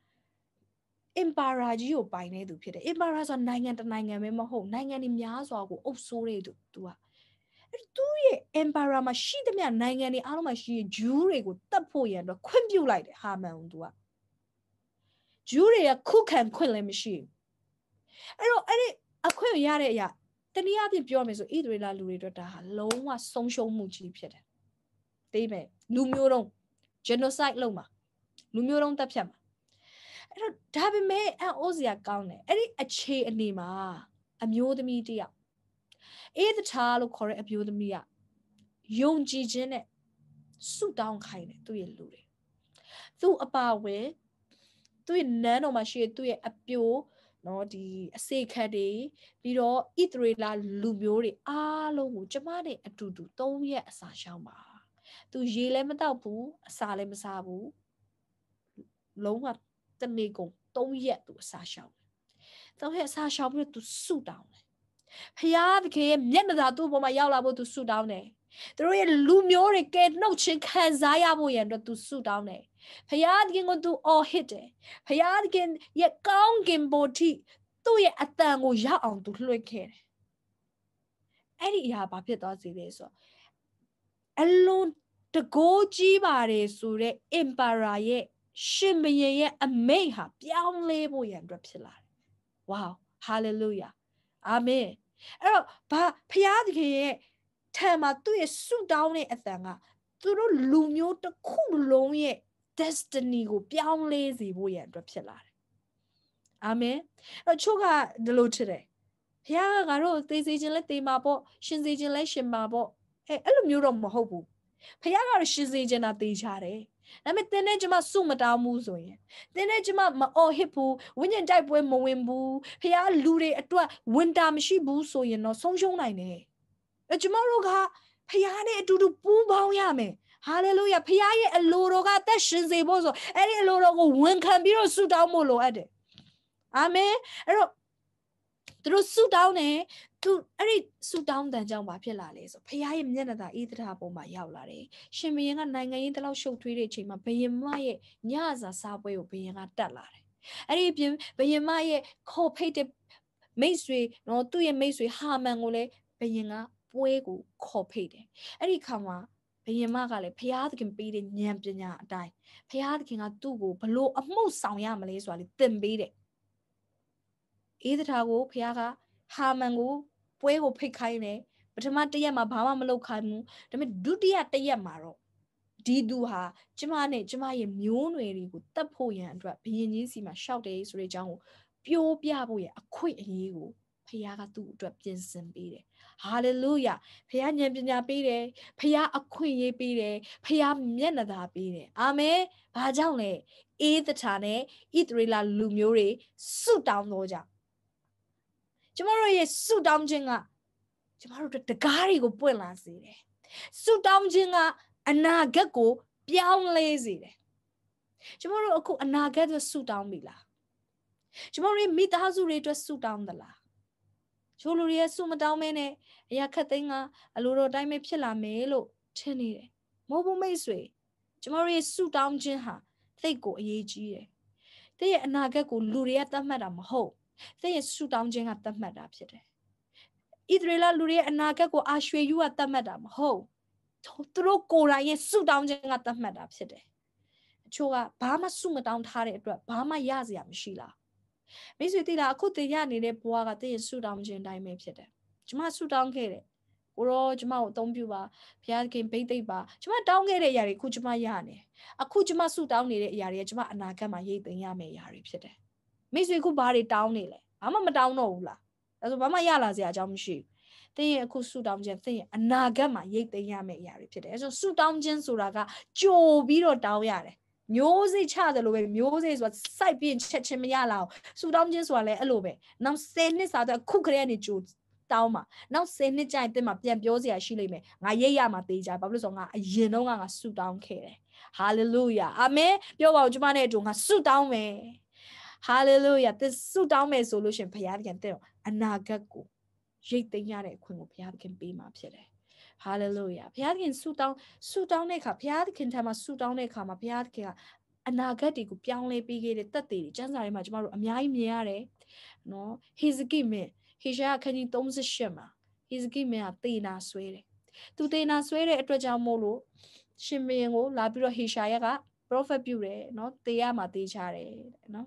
emperor ကြီးကိုပိုင်နေသူဖြစ်တယ် emperor ဆိုတာနိုင်ငံတစ်နိုင်ငံပဲမဟုတ်နိုင်ငံတွေများစွာကိုအုပ်စိုးတဲ့သူသူကအဲ့သူရဲ့ emperor မှာရှိသမျှနိုင်ငံတွေအားလုံးမှာရှိတဲ့ဂျူးတွေကိုတတ်ဖို့ရန်တော့ခွင့်ပြုလိုက်တယ်ဟာမန်ကသူကဂျူးတွေကခုခံခွင့်လည်းမရှိဘူးအဲ့တော့အဲ့ဒီအခွင့်ရတဲ့အရာတနည်းအားဖြင့်ပြောမယ်ဆိုဣသရေလလူတွေအတွက်ဒါဟာလုံးဝဆုံးရှုံးမှုကြီးဖြစ်တယ်သိမယ်လူမျိုးတုံး genocide လုပ်မှာလူမျိုးတုံးတပ်ဖြတ်မှာအဲ့တော့ဒါပေမဲ့အန်အိုးစရာကောင်းတယ်အဲ့ဒီအခြေအနေမှာအမျိုးသမီးတယောက်အေးတထားလို့ခေါ်တဲ့အမျိုးသမီးကယုံကြည်ခြင်းနဲ့ဆုတောင်းခိုင်းတယ်သူ့ရဲ့လူတွေသူ့အပါဝင်သူ့ရဲ့နန်းတော်မှာရှိတဲ့သူ့ရဲ့အပြိုနော်ဒီအစေခတ်တွေပြီးတော့ဣသရေလလူမျိုးတွေအားလုံးကိုကျမနဲ့အတူတူသုံးရက်အစာရှောင်ပါသူရေလည်းမတောက်ဘူးအစာလည်းမစားဘူးလုံးဝတနေ့ကုန်သုံးရက်သူအစာရှောင်သုံးရက်အစာရှောင်ပြီးတော့သူဆုတောင်းတယ်ဖျားသခင်ရဲ့မျက်နှာသာသူ့ပေါ်မှာရောက်လာဖို့သူဆုတောင်းတယ်သူတို့ရဲ့လူမျိုးတွေကဲနှုတ်ချင်းခံစားရဖို့ရန်အတွက်သူဆုတောင်းတယ်ဖျားသခင်ကိုသူအော်ဟစ်တယ်ဖျားသခင်ရဲ့ကောင်းကင်ဘုံထိသူ့ရဲ့အတန်ကိုရောက်အောင်သူလွှင့်ခဲ့တယ်အဲ့ဒီအရာဘာဖြစ်သွားစေလဲဆိုတော့အလုံးတကိုးကြီးပါတယ်ဆိုတဲ့ emperor ရဲ့ရှင်ဘုရင်ရဲ့အမိန့်ဟာပြောင်းလဲဖို့ရန်အတွက်ဖြစ်လာတယ်ဝေါဟာလေလုယာအာမင်အဲ့တော့ဘာဖျားသခင်ရဲ့ထံမှာသူ့ရဲ့ဆုတောင်းတဲ့အတန်ကသူတို့လူမျိုးတစ်ခုလုံးရဲ့ destiny ကိုပြောင်းလဲစေဖို့ရန်အတွက်ဖြစ်လာတယ်အာမင်အဲ့ချို့ကဒီလိုချစ်တယ်ဖျားကငါတို့သေစေခြင်းလဲသေမှာပေါ့ရှင်စေခြင်းလဲရှင်မှာပေါ့အဲအဲ့လိုမျိုးတော့မဟုတ်ဘူးဖျားကတော့ရှင်စေခြင်းတာသေချတယ်ဒါပေမဲ့တင်းနဲ့ကျမစုမတောင်းဘူးဆိုရင်တင်းနဲ့ကျမမအော်ဟစ်ဘူးဝိညာဉ်တိုက်ပွဲမဝင်ဘူးဖျားလူတွေအတွက်ဝင်တာမရှိဘူးဆိုရင်တော့ဆုံးရှုံးနိုင်တယ်အဲကျမတို့ကဖျားနဲ့အတူတူပူးပေါင်းရမယ်ဟာလေလုယာဖျားရဲ့အလိုတော်ကအသက်ရှင်စေဖို့ဆိုအဲ့ဒီအလိုတော်ကိုဝန်ခံပြီးတော့ဆုတောင်းဖို့လိုအပ်တယ်အာမင်အဲ့တော့သူတို့ဆုတောင်းတယ်သူအဲ့ဒီဆုတောင်းတန်ကြောင့်ဘာဖြစ်လာလဲဆိုဖခင်ရဲ့မျက်နှာသာဣသရာပုံမှာရောက်လာတယ်ရှင်ဘုရင်ကနိုင်ငံရေးတလောက်ရှုပ်ထွေးတဲ့အချိန်မှာဘုရင်မရဲ့ညစာစားပွဲကိုဘုရင်ကတက်လာတယ်အဲ့ဒီပြင်ဘုရင်မရဲ့ခေါ်ဖိတ်တဲ့မိတ်ဆွေနော်သူ့ရဲ့မိတ်ဆွေဟာမန်ကိုလည်းဘုရင်ကပွဲကိုခေါ်ဖိတ်တယ်အဲ့ဒီခါမှာဘုရင်မကလည်းဘုရားသခင်ပေးတဲ့ဉာဏ်ပညာအတိုင်းဘုရားသခင်ကသူ့ကိုဘလို့အမှုဆောင်ရမလဲဆိုတာလေးသင်ပေးတယ်ဧသတာကိုဖခင်ကဟာမန်ကိုပွဲကိုဖိတ်ခိုင်းတယ်ပထမတစ်ရက်မှာဘာမှမလုပ်ခိုင်းဘူးဒါပေမဲ့ဒုတိယတစ်ရက်မှာတော့ဒီသူဟာကျမနဲ့ကျမရဲ့မျိုးနွယ်တွေကိုတတ်ဖို့ရန်အတွက်ဘုရင်ကြီးစီမှာရှောက်တယ်ဆိုတဲ့အကြောင်းကိုပြောပြဖို့ရအခွင့်အရေးကိုဖခင်ကသူ့အတွက်ပြင်ဆင်ပေးတယ်ဟာလေလုယာဖခင်ဉာဏ်ပညာပေးတယ်ဖခင်အခွင့်အရေးပေးတယ်ဖခင်မျက်နှာသာပေးတယ်အာမင်ဘာကြောင့်လဲအေးသထာနဲ့ဣသရေလလူမျိုးတွေဆုတောင်းတော့ကြောင့်ကျမတို့ရဲ့ဆုတောင်းခြင်းကကျမတို့တကားတွေကိုပွင့်လာစေတယ်ဆုတောင်းခြင်းကအနာဂတ်ကိုပြောင်းလဲစေတယ်ကျမတို့အခုအနာဂတ်အတွက်ဆုတောင်းပြီလားကျမတို့မိသားစုတွေအတွက်ဆုတောင်းသလားချိုးလူတွေရဲ့ဆုမတောင်းမဲနဲ့အရာခက်သိမ်းကအလိုတော်တိုင်းပဲဖြစ်လာမယ်လို့ထင်နေတယ်မဟုတ်ဘူးမိတ်ဆွေကျမတို့ရဲ့ဆုတောင်းခြင်းဟာသိကိုအရေးကြီးတယ်တဲ့ရဲ့အနာဂတ်ကိုလူတွေကသတ်မှတ်တာမဟုတ်တဲ့ရဲ့ဆုတောင်းခြင်းကသတ်မှတ်တာဖြစ်တယ်ဣသရေလလူတွေရဲ့အနာဂတ်ကိုအာရွှေယူကသတ်မှတ်တာမဟုတ်သူတို့ကိုယ်တိုင်ရဲ့ဆုတောင်းခြင်းကသတ်မှတ်တာဖြစ်တယ်အချို့ကဘာမှဆုမတောင်းထားတဲ့အတွက်ဘာမှရစရာမရှိလားမိတ်ဆွေသိလားအခုတည်ရနေတဲ့ဘဝကတည်ရဆုတောင်းခြင်းတိုင်းပဲဖြစ်တယ်ကျမဆုတောင်းခဲ့တယ်ကိုရောကျမကိုအသုံးပြုပါဘုရားခင်ဘိတ်သိက်ပါကျမတောင်းခဲ့တဲ့အရာတွေအခုကျမရနေအခုကျမဆုတောင်းနေတဲ့အရာတွေကကျမအနာဂတ်မှာရိတ်သိမ်းရမယ့်အရာတွေဖြစ်တယ်မိတ်ဆွေအခုဘာတွေတောင်းနေလဲဘာမှမတောင်းတော့ဘူးလားဒါဆိုဘာမှရလာစရာအကြောင်းမရှိဘူးသင်ရဲ့အခုဆုတောင်းခြင်းသင်ရဲ့အနာဂတ်မှာရိတ်သိမ်းရမယ့်အရာတွေဖြစ်တယ်အဲဆိုဆုတောင်းခြင်းဆိုတာကကြိုပြီးတော့တောင်းရတယ်မျိုးစိတ်ချတယ်လို့ပဲမျိုးစိတ်ဆိုတာစိုက်ပြင်းချက်ချင်းမရလာအောင်ဆူတောင်းခြင်းဆိုတာလည်းအဲ့လိုပဲနောက်ဆယ်နှစ်စာတော့ခုခရဲနေကြိုတောင်းမှာနောက်ဆယ်နှစ်ကျရင်တင်မှာပြန်ပြောစရာရှိလိမ့်မယ်ငါရိတ်ရမှာတေးကြဘာလို့လဲဆိုတော့ငါအရင်တော့ငါဆူတောင်းခဲ့တယ်ဟာလေလုယာအာမင်ပြောပါဦးကျွန်မနဲ့အတူငါဆူတောင်းမယ်ဟာလေလုယာသင်ဆူတောင်းမယ်ဆိုလို့ရှင်ဘုရားသခင်တဲ့အနာဂတ်ကိုရိတ်သိမ်းရတဲ့အခွင့်ကိုဘုရားသခင်ပေးမှာဖြစ်တယ်ဟာလေလုယာဘုရားသခင်ဆူတောင်းဆူတောင်းတဲ့အခါဘုရားသခင်ထံမှာဆူတောင်းတဲ့အခါမှာဘုရားသခင်ကအနာဂတ်တွေကိုပြောင်းလဲပေးခဲ့တဲ့တတ်သိတွေကျမ်းစာထဲမှာကျမတို့အများကြီးမြင်ရတယ်နော်ဟေဇကိမင်းဟေရှာယအခန်းကြီးသုံးရှစ်မှာဟေဇကိမင်းကသေနာဆွဲတယ်သူသေနာဆွဲတဲ့အတွက်ကြောင့်မို့လို့ရှင်ဘုရင်ကိုလာပြီးတော့ဟေရှာယက prophet ပြုတယ်နော်သေရမှာသေချတယ်နော်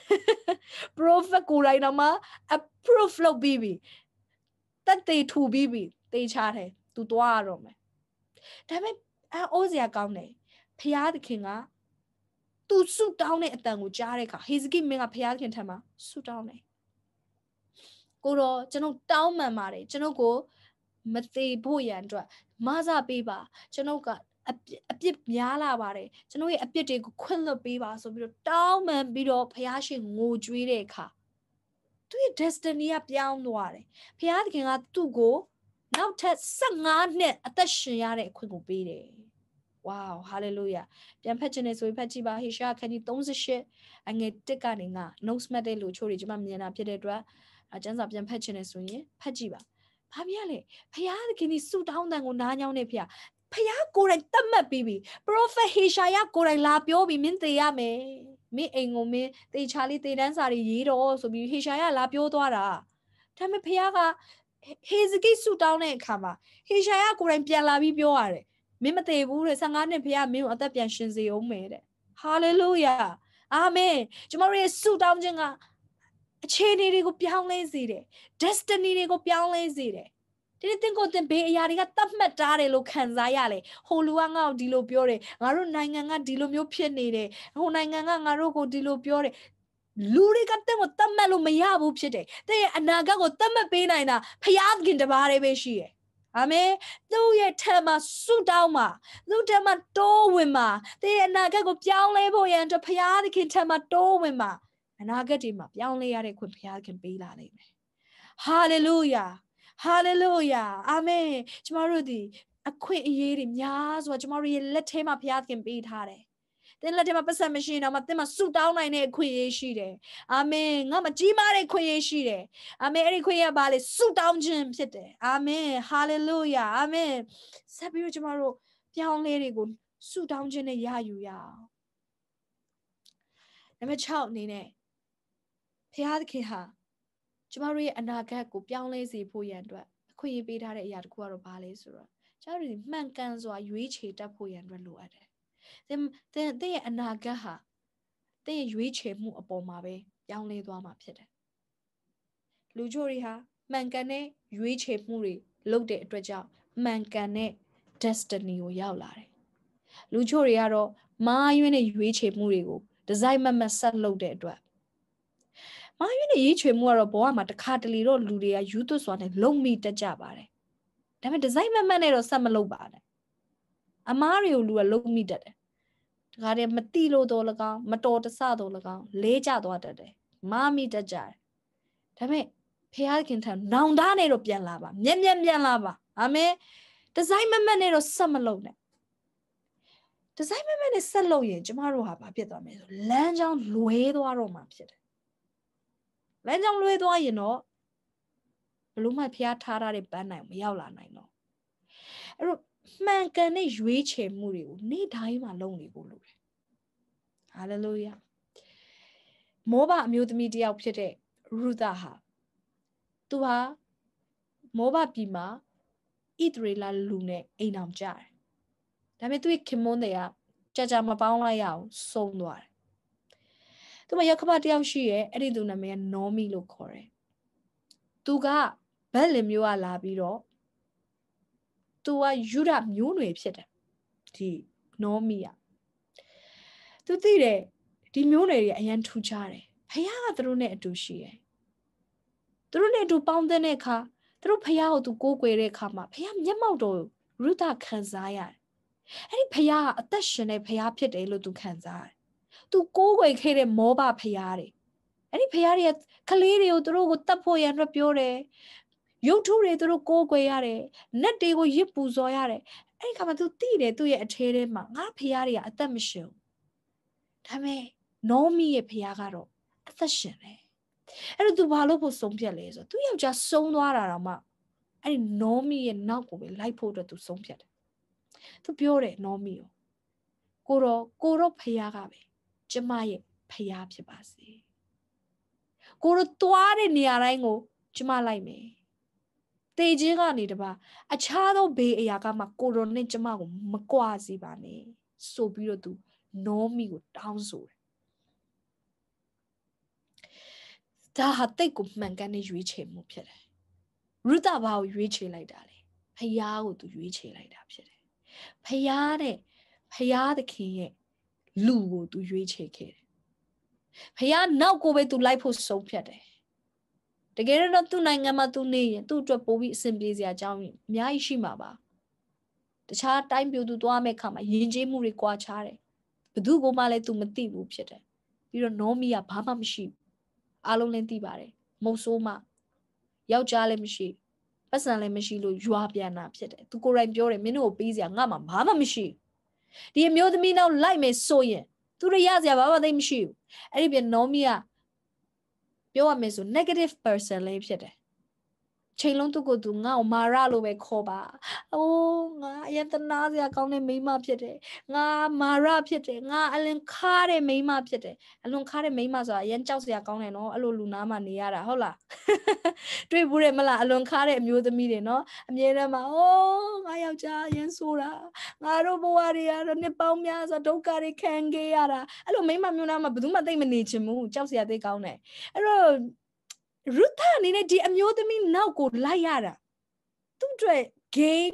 prophet ကိုယ်တိုင်တော့မှ approve လုပ်ပြီးပြီတတ်သိထူပြီးပြီသေချတယ်သူသွားရတော့မယ်ဒါပေမဲ့အဲအိုးစရာကောင်းတယ်ဖျားသခင်ကသူဆုတောင်းတဲ့အတန်ကိုကြားတဲ့အခါဟေဇကိမင်းကဖျားသခင်ထံမှာဆုတောင်းတယ်ကိုတော့ကျွန်တော်တောင်းပန်ပါတယ်ကျွန်တော်ကိုမသေးဖို့ရန်အတွက်မဆပေးပါကျွန်တော်ကအပြစ်များလာပါတယ်ကျွန်တော်ရဲ့အပြစ်တွေကိုခွင့်လွှတ်ပေးပါဆိုပြီးတော့တောင်းပန်ပြီးတော့ဖျားရှင်ငိုကြွေးတဲ့အခါသူရဲ့ destiny ကပြောင်းသွားတယ်ဖျားသခင်ကသူ့ကိုနောက်ထပ်ဆယ့်ငါးနှစ်အသက်ရှင်ရတဲ့အခွင့်ကိုပေးတယ်ဝေါဟာလေလုယာပြန်ဖတ်ခြင်းနဲ့ဆိုရင်ဖတ်ကြည့်ပါဟေရှာခန်းကြီးသုံးရှစ်အငယ်တစ်ကနေငါ notes မှတ်တဲ့လူချို့တွေကျွန်မမြင်တာဖြစ်တဲ့အတွက်အကျမ်းစာပြန်ဖတ်ခြင်းနဲ့ဆိုရင်ဖတ်ကြည့်ပါဘာမြလဲဖျားသခင်ဒီဆုတောင်းတန်ကိုနားညောင်းနေဖျားဖျားကိုယ်တိုင်တတ်မှတ်ပြီးပြီ prophet ဟေရှာယကိုယ်တိုင်လာပြောပြီးမင်းသေရမယ်မင်းအိမ်ကိုမင်းသေချာလေးသေတန်းစာတွေရေးတော့ဆိုပြီးဟေရှာယလာပြောသွားတာဒါပေမဲ့ဖျားကဟေဇကိဆုတောင်းတဲ့အခါမှာဟေရှာယကိုယ်တိုင်ပြန်လာပြီးပြောရတယ်မင်းမသေးဘူးတဲ့ဆယ့်ငါးနှစ်ဖျားမင်းကိုအသက်ပြန်ရှင်စေအောင်မယ်တဲ့ဟာလေလုယာအာမင်ကျွန်တော်ရဲ့ဆုတောင်းခြင်းကအခြေအနေတွေကိုပြောင်းလဲစေတယ် destiny တွေကိုပြောင်းလဲစေတယ်ဒီနေ့သင်ကိုသင်ဘေးအရာတွေကတတ်မှတ်ထားတယ်လို့ခံစားရလေဟိုလူကငါ့ကိုဒီလိုပြောတယ်ငါတို့နိုင်ငံကဒီလိုမျိုးဖြစ်နေတယ်ဟိုနိုင်ငံကငါတို့ကိုဒီလိုပြောတယ်လူတွေကတင့်ကိုတတ်မှတ်လို့မရဘူးဖြစ်တယ်တဲ့ရဲ့အနာဂတ်ကိုတတ်မှတ်ပေးနိုင်တာဖျားခင်တပါးတည်းပဲရှိတယ်အာမင်သူ့ရဲ့ထံမှာဆုတောင်းမှာသူ့ထံမှာတိုးဝင်မှာတဲ့ရဲ့အနာဂတ်ကိုပြောင်းလဲဖို့ရန်အတွက်ဖျားခင်ထံမှာတိုးဝင်မှာအနာဂတ်ဒီမှာပြောင်းလဲရတဲ့ခွင့်ဖျားခင်ပေးလာနိုင်မယ်ဟာလေလုယာဟာလေလုယာအာမင်ကျမတို့ဒီအခွင့်အရေးတွေများစွာကျမတို့ရဲ့လက်ထဲမှာဘုရားသခင်ပေးထားတယ်သင်လက်ထဲမှာပတ်သက်မရှိရင်တော့သင်မှာဆုတောင်းနိုင်တဲ့အခွင့်အရေးရှိတယ်အာမင်ငါမှာကြီးမားတဲ့အခွင့်အရေးရှိတယ်အာမင်အဲ့ဒီခွင့်ရပါလေဆုတောင်းခြင်းဖြစ်တယ်အာမင်ဟာလေလုယာအာမင်ဆက်ပြီးတော့ကျမတို့ပြောင်းလဲတွေကိုဆုတောင်းခြင်းနဲ့ရယူရအောင်နံပါတ်၆အနေနဲ့ဘုရားသခင်ဟာကျမတို့ရဲ့အနာဂတ်ကိုပြောင်းလဲစေဖို့ရန်အတွက်အခွင့်အရေးပေးထားတဲ့အရာတစ်ခုကတော့ဘာလဲဆိုတော့ကျမတို့မှန်ကန်စွာရွေးချယ်တတ်ဖို့ရန်အတွက်လိုအပ်တယ်။သင်သင်သင်ရဲ့အနာဂတ်ဟာသင်ရဲ့ရွေးချယ်မှုအပေါ်မှာပဲပြောင်းလဲသွားမှာဖြစ်တယ်။လူချို့တွေဟာမှန်ကန်တဲ့ရွေးချယ်မှုတွေလုပ်တဲ့အတွက်ကြောင့်မှန်ကန်တဲ့ destiny ကိုရောက်လာတယ်လူချို့တွေကတော့မာယွင်းနဲ့ရွေးချယ်မှုတွေကိုဒီဇိုင်းမမတ်ဆက်လုပ်တဲ့အတွက်မာယွင်းနဲ့ရွေးချယ်မှုကတော့ဘဝမှာတစ်ခါတလေတော့လူတွေကယူသွစွာနဲ့လုံမိတတ်ကြပါတယ်ဒါပေမဲ့ဒီဇိုင်းမမတ်နဲ့တော့ဆက်မလုပ်ပါနဲ့အမားတွေကိုလူကလုံမိတတ်တယ်တခါတည်းမတိလို့တော့လကောင်းမတော်တဆတော့လကောင်းလေးကျသွားတတ်တယ်မာမိတတ်ကြတယ်ဒါပေမဲ့ဖခင်ထံနောင်တနဲ့တော့ပြန်လာပါမျက်မျက်ပြန်လာပါအာမင်ဒီဇိုင်းမမတ်နဲ့တော့ဆက်မလုပ်နဲ့ဒီဇိုင်းမမတ်နဲ့ဆက်လုပ်ရင်ကျမတို့ဟာဘာဖြစ်သွားမလဲဆိုလမ်းကြောင်းလွဲသွားတော့မှဖြစ်တယ်လမ်းကြောင်းလွဲသွားရင်တော့ဘလို့မှဖခင်ထားထားတဲ့ပန်းနိုင်မရောက်လာနိုင်တော့အဲ့တော့မှန်ကန်တဲ့ရွေးချယ်မှုတွေကိုနေ့တိုင်းမှာလုပ်နေဖို့လိုတယ်ဟာလေလုယာမောဘအမျိုးသမီးတယောက်ဖြစ်တဲ့ရုသဟာသူဟာမောဘပြည်မှာဣသရေလလူနဲ့အိမ်အောင်ကြတယ်ဒါပေမဲ့သူ့ခင်မွန်းတွေကကြာကြာမပေါင်းလိုက်ရအောင်ဆုံးသွားတယ်သူမရောက်ခမတယောက်ရှိရဲ့အဲ့ဒီသူနာမည်ကနောမီလို့ခေါ်တယ်သူကဗက်လင်မျိုးကလာပြီးတော့သူကယူဒမျိုးနွယ်ဖြစ်တယ်ဒီနောမီကသူသိတယ်ဒီမျိုးနွယ်တွေအရန်ထူခြားတယ်ဖခင်ကသူတို့နဲ့အတူရှိတယ်သူတို့နဲ့အတူပေါင်းတဲ့အခါသူတို့ဖခင်ကိုသူကိုးကွယ်တဲ့အခါမှာဖခင်မျက်မှောက်တော်ရုသခံစားရတယ်အဲ့ဒီဖခင်ကအသက်ရှင်တဲ့ဖခင်ဖြစ်တယ်လို့သူခံစားရတယ်သူကိုးကွယ်ခဲ့တဲ့မောဘဖခင်တွေအဲ့ဒီဖခင်တွေကကလေးတွေကိုသူတို့ကိုတတ်ဖို့ရန်အတွက်ပြောတယ်ရုပ်ထုတွေသူတို့ကိုးကွယ်ရတယ်နတ်တွေကိုရစ်ပူဇော်ရတယ်အဲ့ဒီခါမှာသူသိတယ်သူ့ရဲ့အထဲထဲမှာငါဖခင်တွေကအသက်မရှင်ဘူးဒါပေမဲ့နောမီရဲ့ဖခင်ကတော့အသက်ရှင်တယ်အဲ့တော့သူဘာလို့ဖို့ဆုံးဖြတ်လဲဆိုတော့သူယောက်ျားဆုံးသွားတာတော့မှအဲ့ဒီနောမီရဲ့နောက်ကိုပဲလိုက်ဖို့အတွက်သူဆုံးဖြတ်တယ်သူပြောတယ်နောမီကိုကိုတော့ကိုတော့ဖခင်ကပဲကျမရဲ့ဖခင်ဖြစ်ပါစေကိုတော့သွားတဲ့နေရာတိုင်းကိုကျမလိုက်မယ်တေခြင်းကနေတပါအခြားသောဘေးအရာကမှကိုတော့နဲ့ကျမကိုမကွာစေပါနဲ့ဆိုပြီးတော့သူနောမီကိုတောင်းဆိုတယ်ဒါဟာတိတ်ကိုမှန်ကန်တဲ့ရွေးချယ်မှုဖြစ်တယ်ရုသဘာကိုရွေးချယ်လိုက်တာလေဖယားကိုသူရွေးချယ်လိုက်တာဖြစ်တယ်ဖယားတဲ့ဖယားသခင်ရဲ့လူကိုသူရွေးချယ်ခဲ့တယ်ဖယားနောက်ကိုပဲသူလိုက်ဖို့ဆုံးဖြတ်တယ်တကယ်တော့သူ့နိုင်ငံမှာသူနေရင်သူ့အတွက်ပိုပြီးအဆင်ပြေစရာအကြောင်းအများကြီးရှိမှာပါတခြားတိုင်းပြည်သူသွားမဲ့ခါမှာယဉ်ကျေးမှုတွေကွာခြားတယ်ဘယ်သူကမှလည်းသူမသိဘူးဖြစ်တယ်ပြီးတော့နောမီကဘာမှမရှိဘူးအားလုံးလည်းသိပါတယ်မုတ်ဆိုးမယောက်ျားလည်းမရှိပတ်စံလည်းမရှိလို့ရွာပြန်တာဖြစ်တယ်သူကိုယ်တိုင်ပြောတယ်မင်းတို့ကိုပေးစရာငါမှဘာမှမရှိဒီအမျိုးသမီးနောက်လိုက်မယ်ဆိုရင်သူတို့ရစရာဘာမှသိမရှိဘူးအဲ့ဒီပြန်နောမီကပြောရမယ်ဆို negative person လေးဖြစ်တယ်ချိန်လုံးသူ့ကိုယ်သူငါ့ကိုမာရလို့ပဲခေါ်ပါအိုးငါအယတနာစရာကောင်းတဲ့မိန်းမဖြစ်တယ်ငါမာရဖြစ်တယ်ငါအလွန်ခါတဲ့မိန်းမဖြစ်တယ်အလွန်ခါတဲ့မိန်းမဆိုတာအရင်ကြောက်စရာကောင်းတယ်နော်အဲ့လိုလူနာမှနေရတာဟုတ်လားတွေ့ဘူးတယ်မလားအလွန်ခါတဲ့အမျိုးသမီးတွေနော်အမြဲတမ်းမှာအိုးငါယောက်ျားအရင်ဆိုတာငါတို့ဘဝတွေကတော့နှစ်ပေါင်းများစွာဒုက္ခတွေခံခဲ့ရတာအဲ့လိုမိန်းမမျိုးနာမှာဘယ်သူမှသိမနေချင်ဘူးကြောက်စရာသိကောင်းတယ်အဲ့တော့ရုသအနေနဲ့ဒီအမျိုးသမီးနောက်ကိုလိုက်ရတာသူ့အတွက် gain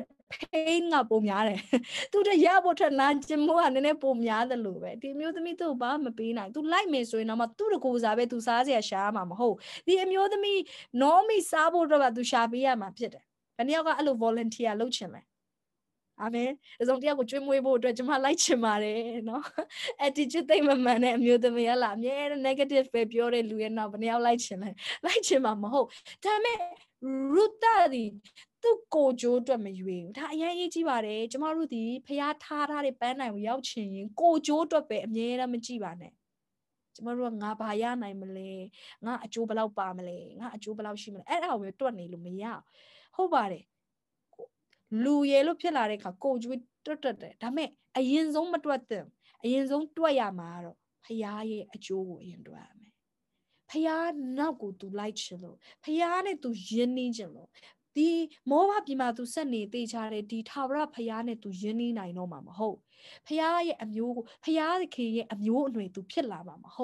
pain ကပုံများတယ်သူတို့ရဖို့ထက်နာကျင်မှုကနည်းနည်းပုံများတယ်လို့ပဲဒီအမျိုးသမီးသူ့ဘာမှမပေးနိုင်သူလိုက်မယ်ဆိုရင်တော့မှသူ့တကူစားပဲသူစားစရာရှားမှာမဟုတ်ဒီအမျိုးသမီး normally စားဖို့တော့သူရှာပေးရမှာဖြစ်တယ်ဘယ်နှယောက်ကအဲ့လို volunteer လုပ်ချင်လဲအာမင်ဒီဆုံးတယောက်ကိုကျွေးမွေးဖို့အတွက်ကျွန်မလိုက်ချင်ပါတယ်နော် attitude သိမ့်မမှန်တဲ့အမျိုးသမီးဟလားအမြဲ negative ပဲပြောတဲ့လူရဲ့နောက်ဘယ်နှယောက်လိုက်ချင်လဲလိုက်ချင်မှာမဟုတ်ဒါပေမဲ့ရုသသည်သူ့ကိုကြိုးအတွက်မရွေးဘူးဒါအရင်အရေးကြီးပါတယ်ကျမတို့ဒီဖျားထားထားတဲ့ပန်းနိုင်ကိုရောက်ချင်ရင်ကိုကြိုးအတွက်ပဲအမြဲတမ်းမကြည့်ပါနဲ့ကျမတို့ကငါဘာရနိုင်မလဲငါအကျိုးဘယ်လောက်ပါမလဲငါအကျိုးဘယ်လောက်ရှိမလဲအဲ့ဒါကိုပဲတွက်နေလို့မရဟုတ်ပါတယ်လူရဲလို့ဖြစ်လာတဲ့အခါကိုကြွေးတွတ်တွတ်တယ်ဒါပေမဲ့အရင်ဆုံးမတွက်သင့်အရင်ဆုံးတွက်ရမှာတော့ဖျားရဲ့အကျိုးကိုအရင်တွက်ရမယ်ဖျားနောက်ကိုသူလိုက်ချင်လို့ဖျားနဲ့သူယဉ်နှီးချင်လို့ဒီမောဘပြည်မှာသူဆက်နေသေးချတဲ့ဒီထာဝရဖျားနဲ့သူယဉ်နှီးနိုင်တော့မှာမဟုတ်ဖျားရဲ့အမျိုးကိုဖျားခင်ရဲ့အမျိုးအနွယ်သူဖြစ်လာမှာမဟုတ်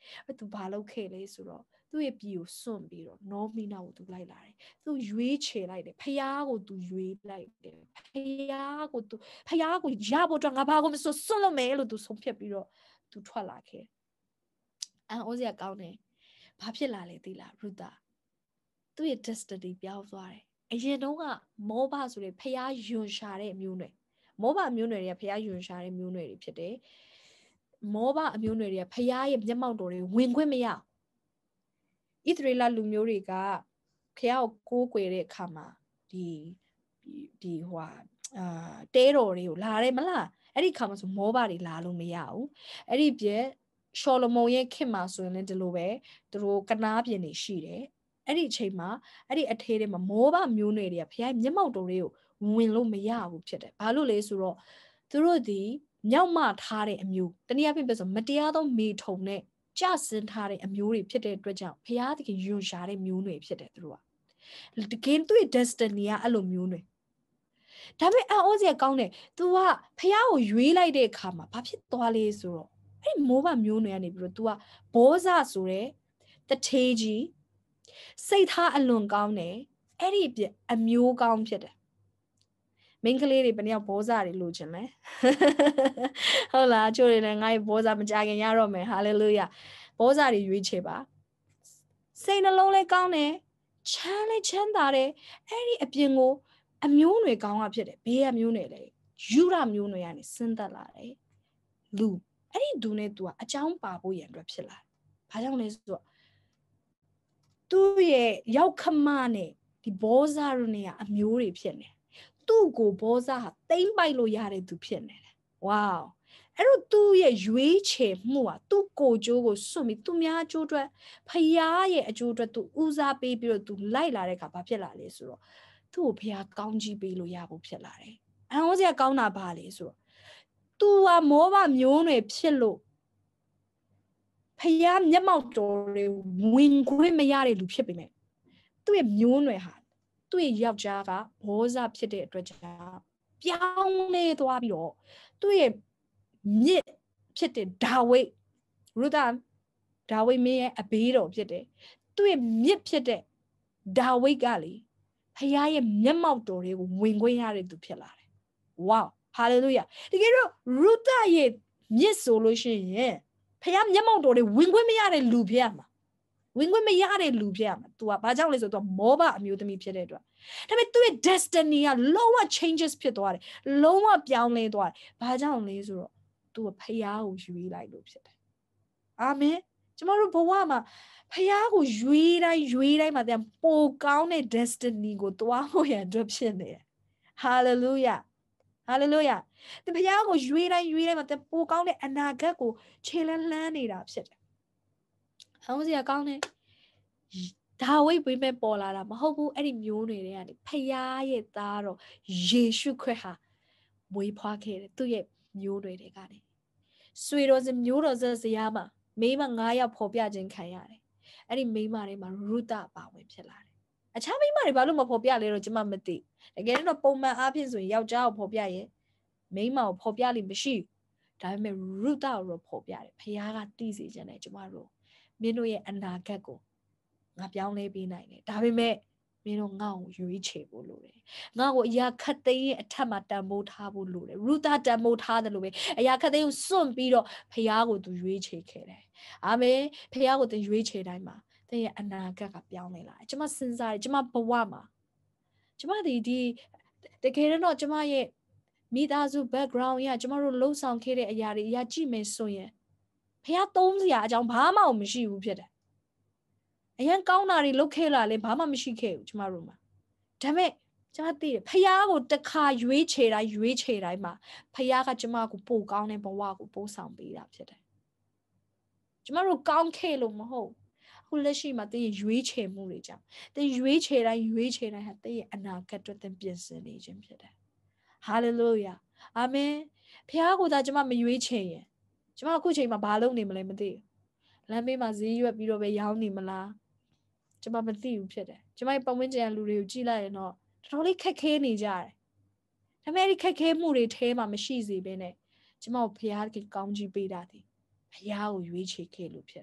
အဲ့သူဘာလုပ်ခဲ့လဲဆိုတော့သူ့ရဲ့ပြည်ကိုစွန့်ပြီးတော့နောမီနာကိုသူလိုက်လာတယ်သူရွေးချယ်လိုက်တယ်ဖယားကိုသူရွေးလိုက်တယ်ဖယားကိုသူဖယားကိုရဖို့အတွက်ငါဘာကိုမစွန့်စွန့်လို့မယ်လို့သူဆုံးဖြတ်ပြီးတော့သူထွက်လာခဲ့အန်အိုးစရာကောင်းတယ်ဘာဖြစ်လာလဲသိလားရူတာသူ့ရဲ့ destiny ပြောင်းသွားတယ်အရင်တုန်းကမောဘဆိုတဲ့ဖယားယွန်ရှာတဲ့မျိုးနွယ်မောဘမျိုးနွယ်တွေကဖယားယွန်ရှာတဲ့မျိုးနွယ်တွေဖြစ်တယ်မောဘအမျိုးနွယ်တွေကဖယားရဲ့မျက်မှောက်တော်တွေဝင်ခွင့်မရဣသရေလလူမျိုးတွေကဖယားကိုကိုးကွယ်တဲ့အခါမှာဒီဒီဟိုဟာအာတဲတော်တွေကိုလာတယ်မလားအဲ့ဒီခါမှာဆိုမောဘတွေလာလို့မရဘူးအဲ့ဒီပြည့်ရှောလမုန်ရဲ့ခင်မှာဆိုရင်လည်းဒီလိုပဲသူတို့ကနားပြင်နေရှိတယ်အဲ့ဒီအချိန်မှာအဲ့ဒီအထေးတွေမှာမောဘမျိုးနွယ်တွေကဖယားမျက်မှောက်တော်တွေကိုဝင်လို့မရဘူးဖြစ်တယ်ဘာလို့လဲဆိုတော့သူတို့ဒီမြောက်မထားတဲ့အမျိုးတနည်းအားဖြင့်ပြောဆိုမတရားသောမိထုံနဲ့ကြဆင်းထားတဲ့အမျိုးတွေဖြစ်တဲ့အတွက်ကြောင့်ဖယားသခင်ယွန်ရှာတဲ့မျိုးနွယ်ဖြစ်တယ်သူတို့ကတကယ်သူ့ရဲ့ destiny ကအဲ့လိုမျိုးနွယ်ဒါပေမဲ့အံ့ဩစရာကောင်းတယ် तू ကဖယားကိုရွေးလိုက်တဲ့အခါမှာဘာဖြစ်သွားလဲဆိုတော့အဲ့ဒီမိုးဘမျိုးနွယ်ကနေပြီးတော့ तू ကဘောဇဆိုတဲ့တထေးကြီးစိတ်ထားအလွန်ကောင်းတယ်အဲ့ဒီပြအမျိုးကောင်းဖြစ်တယ်မင်းကလေးတွေဘယ်နှယောက်ဘောဇတွေလိုချင်လဲဟုတ်လားချို့တွေလည်းငါ့ရဲ့ဘောဇမကြခင်ရတော့မယ်ဟာလေလုယာဘောဇတွေရွေးချယ်ပါစိတ်နှလုံးလည်းကောင်းတယ်ချမ်းလည်းချမ်းသာတယ်အဲ့ဒီအပြင်ကိုအမျိုးနွယ်ကောင်းကဖြစ်တယ်ဘေးကမျိုးနွယ်လေယူရမျိုးနွယ်ကနေဆင်းသက်လာတယ်လူအဲ့ဒီဒူနဲ့ तू ကအကြောင်းပါဖို့ရန်အတွက်ဖြစ်လာတယ်ဘာကြောင့်လဲဆိုတော့သူ့ရဲ့ရောက်ခမနဲ့ဒီဘောဇရုနဲ့ကအမျိုးတွေဖြစ်နေသူ့ကိုဘောဇဟာတိမ့်ပိုက်လို့ရတဲ့သူဖြစ်နေတယ်ဝေါအဲ့တော့သူ့ရဲ့ရွေးချယ်မှုဟာသူ့ကိုကြိုးကိုစွန့်ပြီးသူများအကျိုးအတွက်ဖယားရဲ့အကျိုးအတွက်သူဦးစားပေးပြီးတော့ तू လိုက်လာတဲ့အခါဘာဖြစ်လာလဲဆိုတော့သူ့ကိုဖယားကောင်းကြီးပေးလို့ရဖို့ဖြစ်လာတယ်အံ့ဩစရာကောင်းတာဘာလဲဆိုတော့ तू ဟာမောဘမျိုးနွယ်ဖြစ်လို့ဖယားမျက်မှောက်တော်တွေဝင်ခွင့်မရတဲ့လူဖြစ်ပေမဲ့သူ့ရဲ့မျိုးနွယ်ဟာသူ့ရဲ့ယောက်ျားကဘောဇဖြစ်တဲ့အတွက်ကြောင့်ပြောင်းလဲသွားပြီးတော့သူ့ရဲ့မြစ်ဖြစ်တဲ့ဒါဝိဒ်ရူသဒါဝိဒ်မင်းရဲ့အဘေးတော်ဖြစ်တယ်သူ့ရဲ့မြစ်ဖြစ်တဲ့ဒါဝိဒ်ကလေဖယားရဲ့မျက်မှောက်တော်တွေကိုဝင်ခွင့်ရတဲ့သူဖြစ်လာတယ်ဝေါဟာလေလုယာတကယ်တော့ရူသရဲ့မြစ်ဆိုလို့ရှိရင်ဖယားမျက်မှောက်တော်တွေဝင်ခွင့်မရတဲ့လူဖြစ်ရမှာဝင်ခွင့်မရတဲ့လူဖြစ်ရမှာ तू ကဘာကြောင့်လဲဆိုတော့ तू မောဘအမျိုးသမီးဖြစ်တဲ့အတွက်ဒါပေမဲ့သူ့ရဲ့ destiny ကလုံးဝ changes ဖြစ်သွားတယ်လုံးဝပြောင်းလဲသွားတယ်ဘာကြောင့်လဲဆိုတော့ तू ကဖယားကိုရွေးလိုက်လို့ဖြစ်တယ်အာမင်ကျမတို့ဘဝမှာဖယားကိုရွေးတိုင်းရွေးတိုင်းမှာတည်းပိုကောင်းတဲ့ destiny ကိုသွားဖို့ရန်အတွက်ဖြစ်နေတယ် hallelujah hallelujah တဖယားကိုရွေးတိုင်းရွေးတိုင်းမှာတည်းပိုကောင်းတဲ့အနာဂတ်ကိုခြေလန်းလှမ်းနေတာဖြစ်တယ်ဟောင်းစရာကောင်းတယ်ဒါဝိဒ်ဘိမဲ့ပေါ်လာတာမဟုတ်ဘူးအဲ့ဒီမျိုးတွေတွေကနေဖယားရဲ့သားတော်ယေရှုခရစ်ဟာမွေးဖွားခဲ့တယ်သူ့ရဲ့မျိုးတွေတွေကနေဆွေတော်စမျိုးတော်စဇယားမှာမိန်းမ၅ယောက်ဖော်ပြခြင်းခံရတယ်အဲ့ဒီမိန်းမတွေမှာရူသပါဝင်ဖြစ်လာတယ်အခြားမိန်းမတွေဘာလို့မဖော်ပြလဲတော့ကျွန်မမသိတကယ်တော့ပုံမှန်အားဖြင့်ဆိုရင်ယောက်ျားကိုဖော်ပြရင်မိန်းမကိုဖော်ပြလိမ့်မရှိဒါပေမဲ့ရူသကိုတော့ဖော်ပြတယ်ဖယားကသိစေခြင်းနဲ့ကျွန်မတို့မင်းတို့ရဲ့အနာဂတ်ကိုငါပြောင်းလဲပေးနိုင်တယ်ဒါပေမဲ့မင်းတို့ငါ့ကိုရွေးချယ်ဖို့လိုတယ်ငါ့ကိုအရာခတ်သိမ်းရဲ့အထက်မှာတန်ဖိုးထားဖို့လိုတယ်ရူသတန်ဖိုးထားတယ်လို့ပဲအရာခတ်သိမ်းကိုစွန့်ပြီးတော့ဖယားကိုသူရွေးချယ်ခဲ့တယ်အာမင်ဖယားကိုသူရွေးချယ်တိုင်းမှာသင်ရဲ့အနာဂတ်ကပြောင်းလဲလာတယ်ကျွန်မစဉ်းစားတယ်ကျွန်မဘဝမှာကျွန်မဒီဒီတကယ်တော့ကျွန်မရဲ့မိသားစု background ရကျွန်မတို့လှုပ်ဆောင်ခဲ့တဲ့အရာတွေအရာကြည့်မယ်ဆိုရင်ဖယားသုံးစရာအကြောင်းဘာမှမရှိဘူးဖြစ်တယ်အရင်ကောင်းတာတွေလုပ်ခဲ့လာလဲဘာမှမရှိခဲ့ဘူးကျမတို့မှာဒါပေမဲ့ကျမသိတယ်ဖယားကိုတစ်ခါရွေးချယ်တိုင်းရွေးချယ်တိုင်းမှာဖယားကကျမကိုပို့ကောင်းတဲ့ဘဝကိုပို့ဆောင်ပေးတာဖြစ်တယ်ကျမတို့ကောင်းခဲ့လို့မဟုတ်အခုလက်ရှိမှာတင်းရွေးချယ်မှုတွေကြောင့်တင်းရွေးချယ်တိုင်းရွေးချယ်တိုင်းဟာတင်းရဲ့အနာဂတ်အတွက်တင်းပြင်ဆင်နေခြင်းဖြစ်တယ်ဟာလေလုယာအာမင်ဖယားကိုသာကျမမရွေးချယ်ရင်ကျမအခုချိန်မှာဘာလုပ်နေမလဲမသိဘူးလမ်းဘေးမှာဈေးရွက်ပြီးတော့ပဲရောင်းနေမလားကျမမသိဘူးဖြစ်တယ်ကျမရဲ့ပတ်ဝန်းကျင်လူတွေကိုကြည့်လိုက်ရင်တော့တော်တော်လေးခက်ခဲနေကြတယ်ဒါပေမဲ့ဒီခက်ခဲမှုတွေထဲမှာမရှိစေဘဲနဲ့ကျမကိုဖယားကကောင်းကြီးပေးတာဒီဖယားကိုရွေးချယ်ခဲ့လို့ဖြစ်တယ်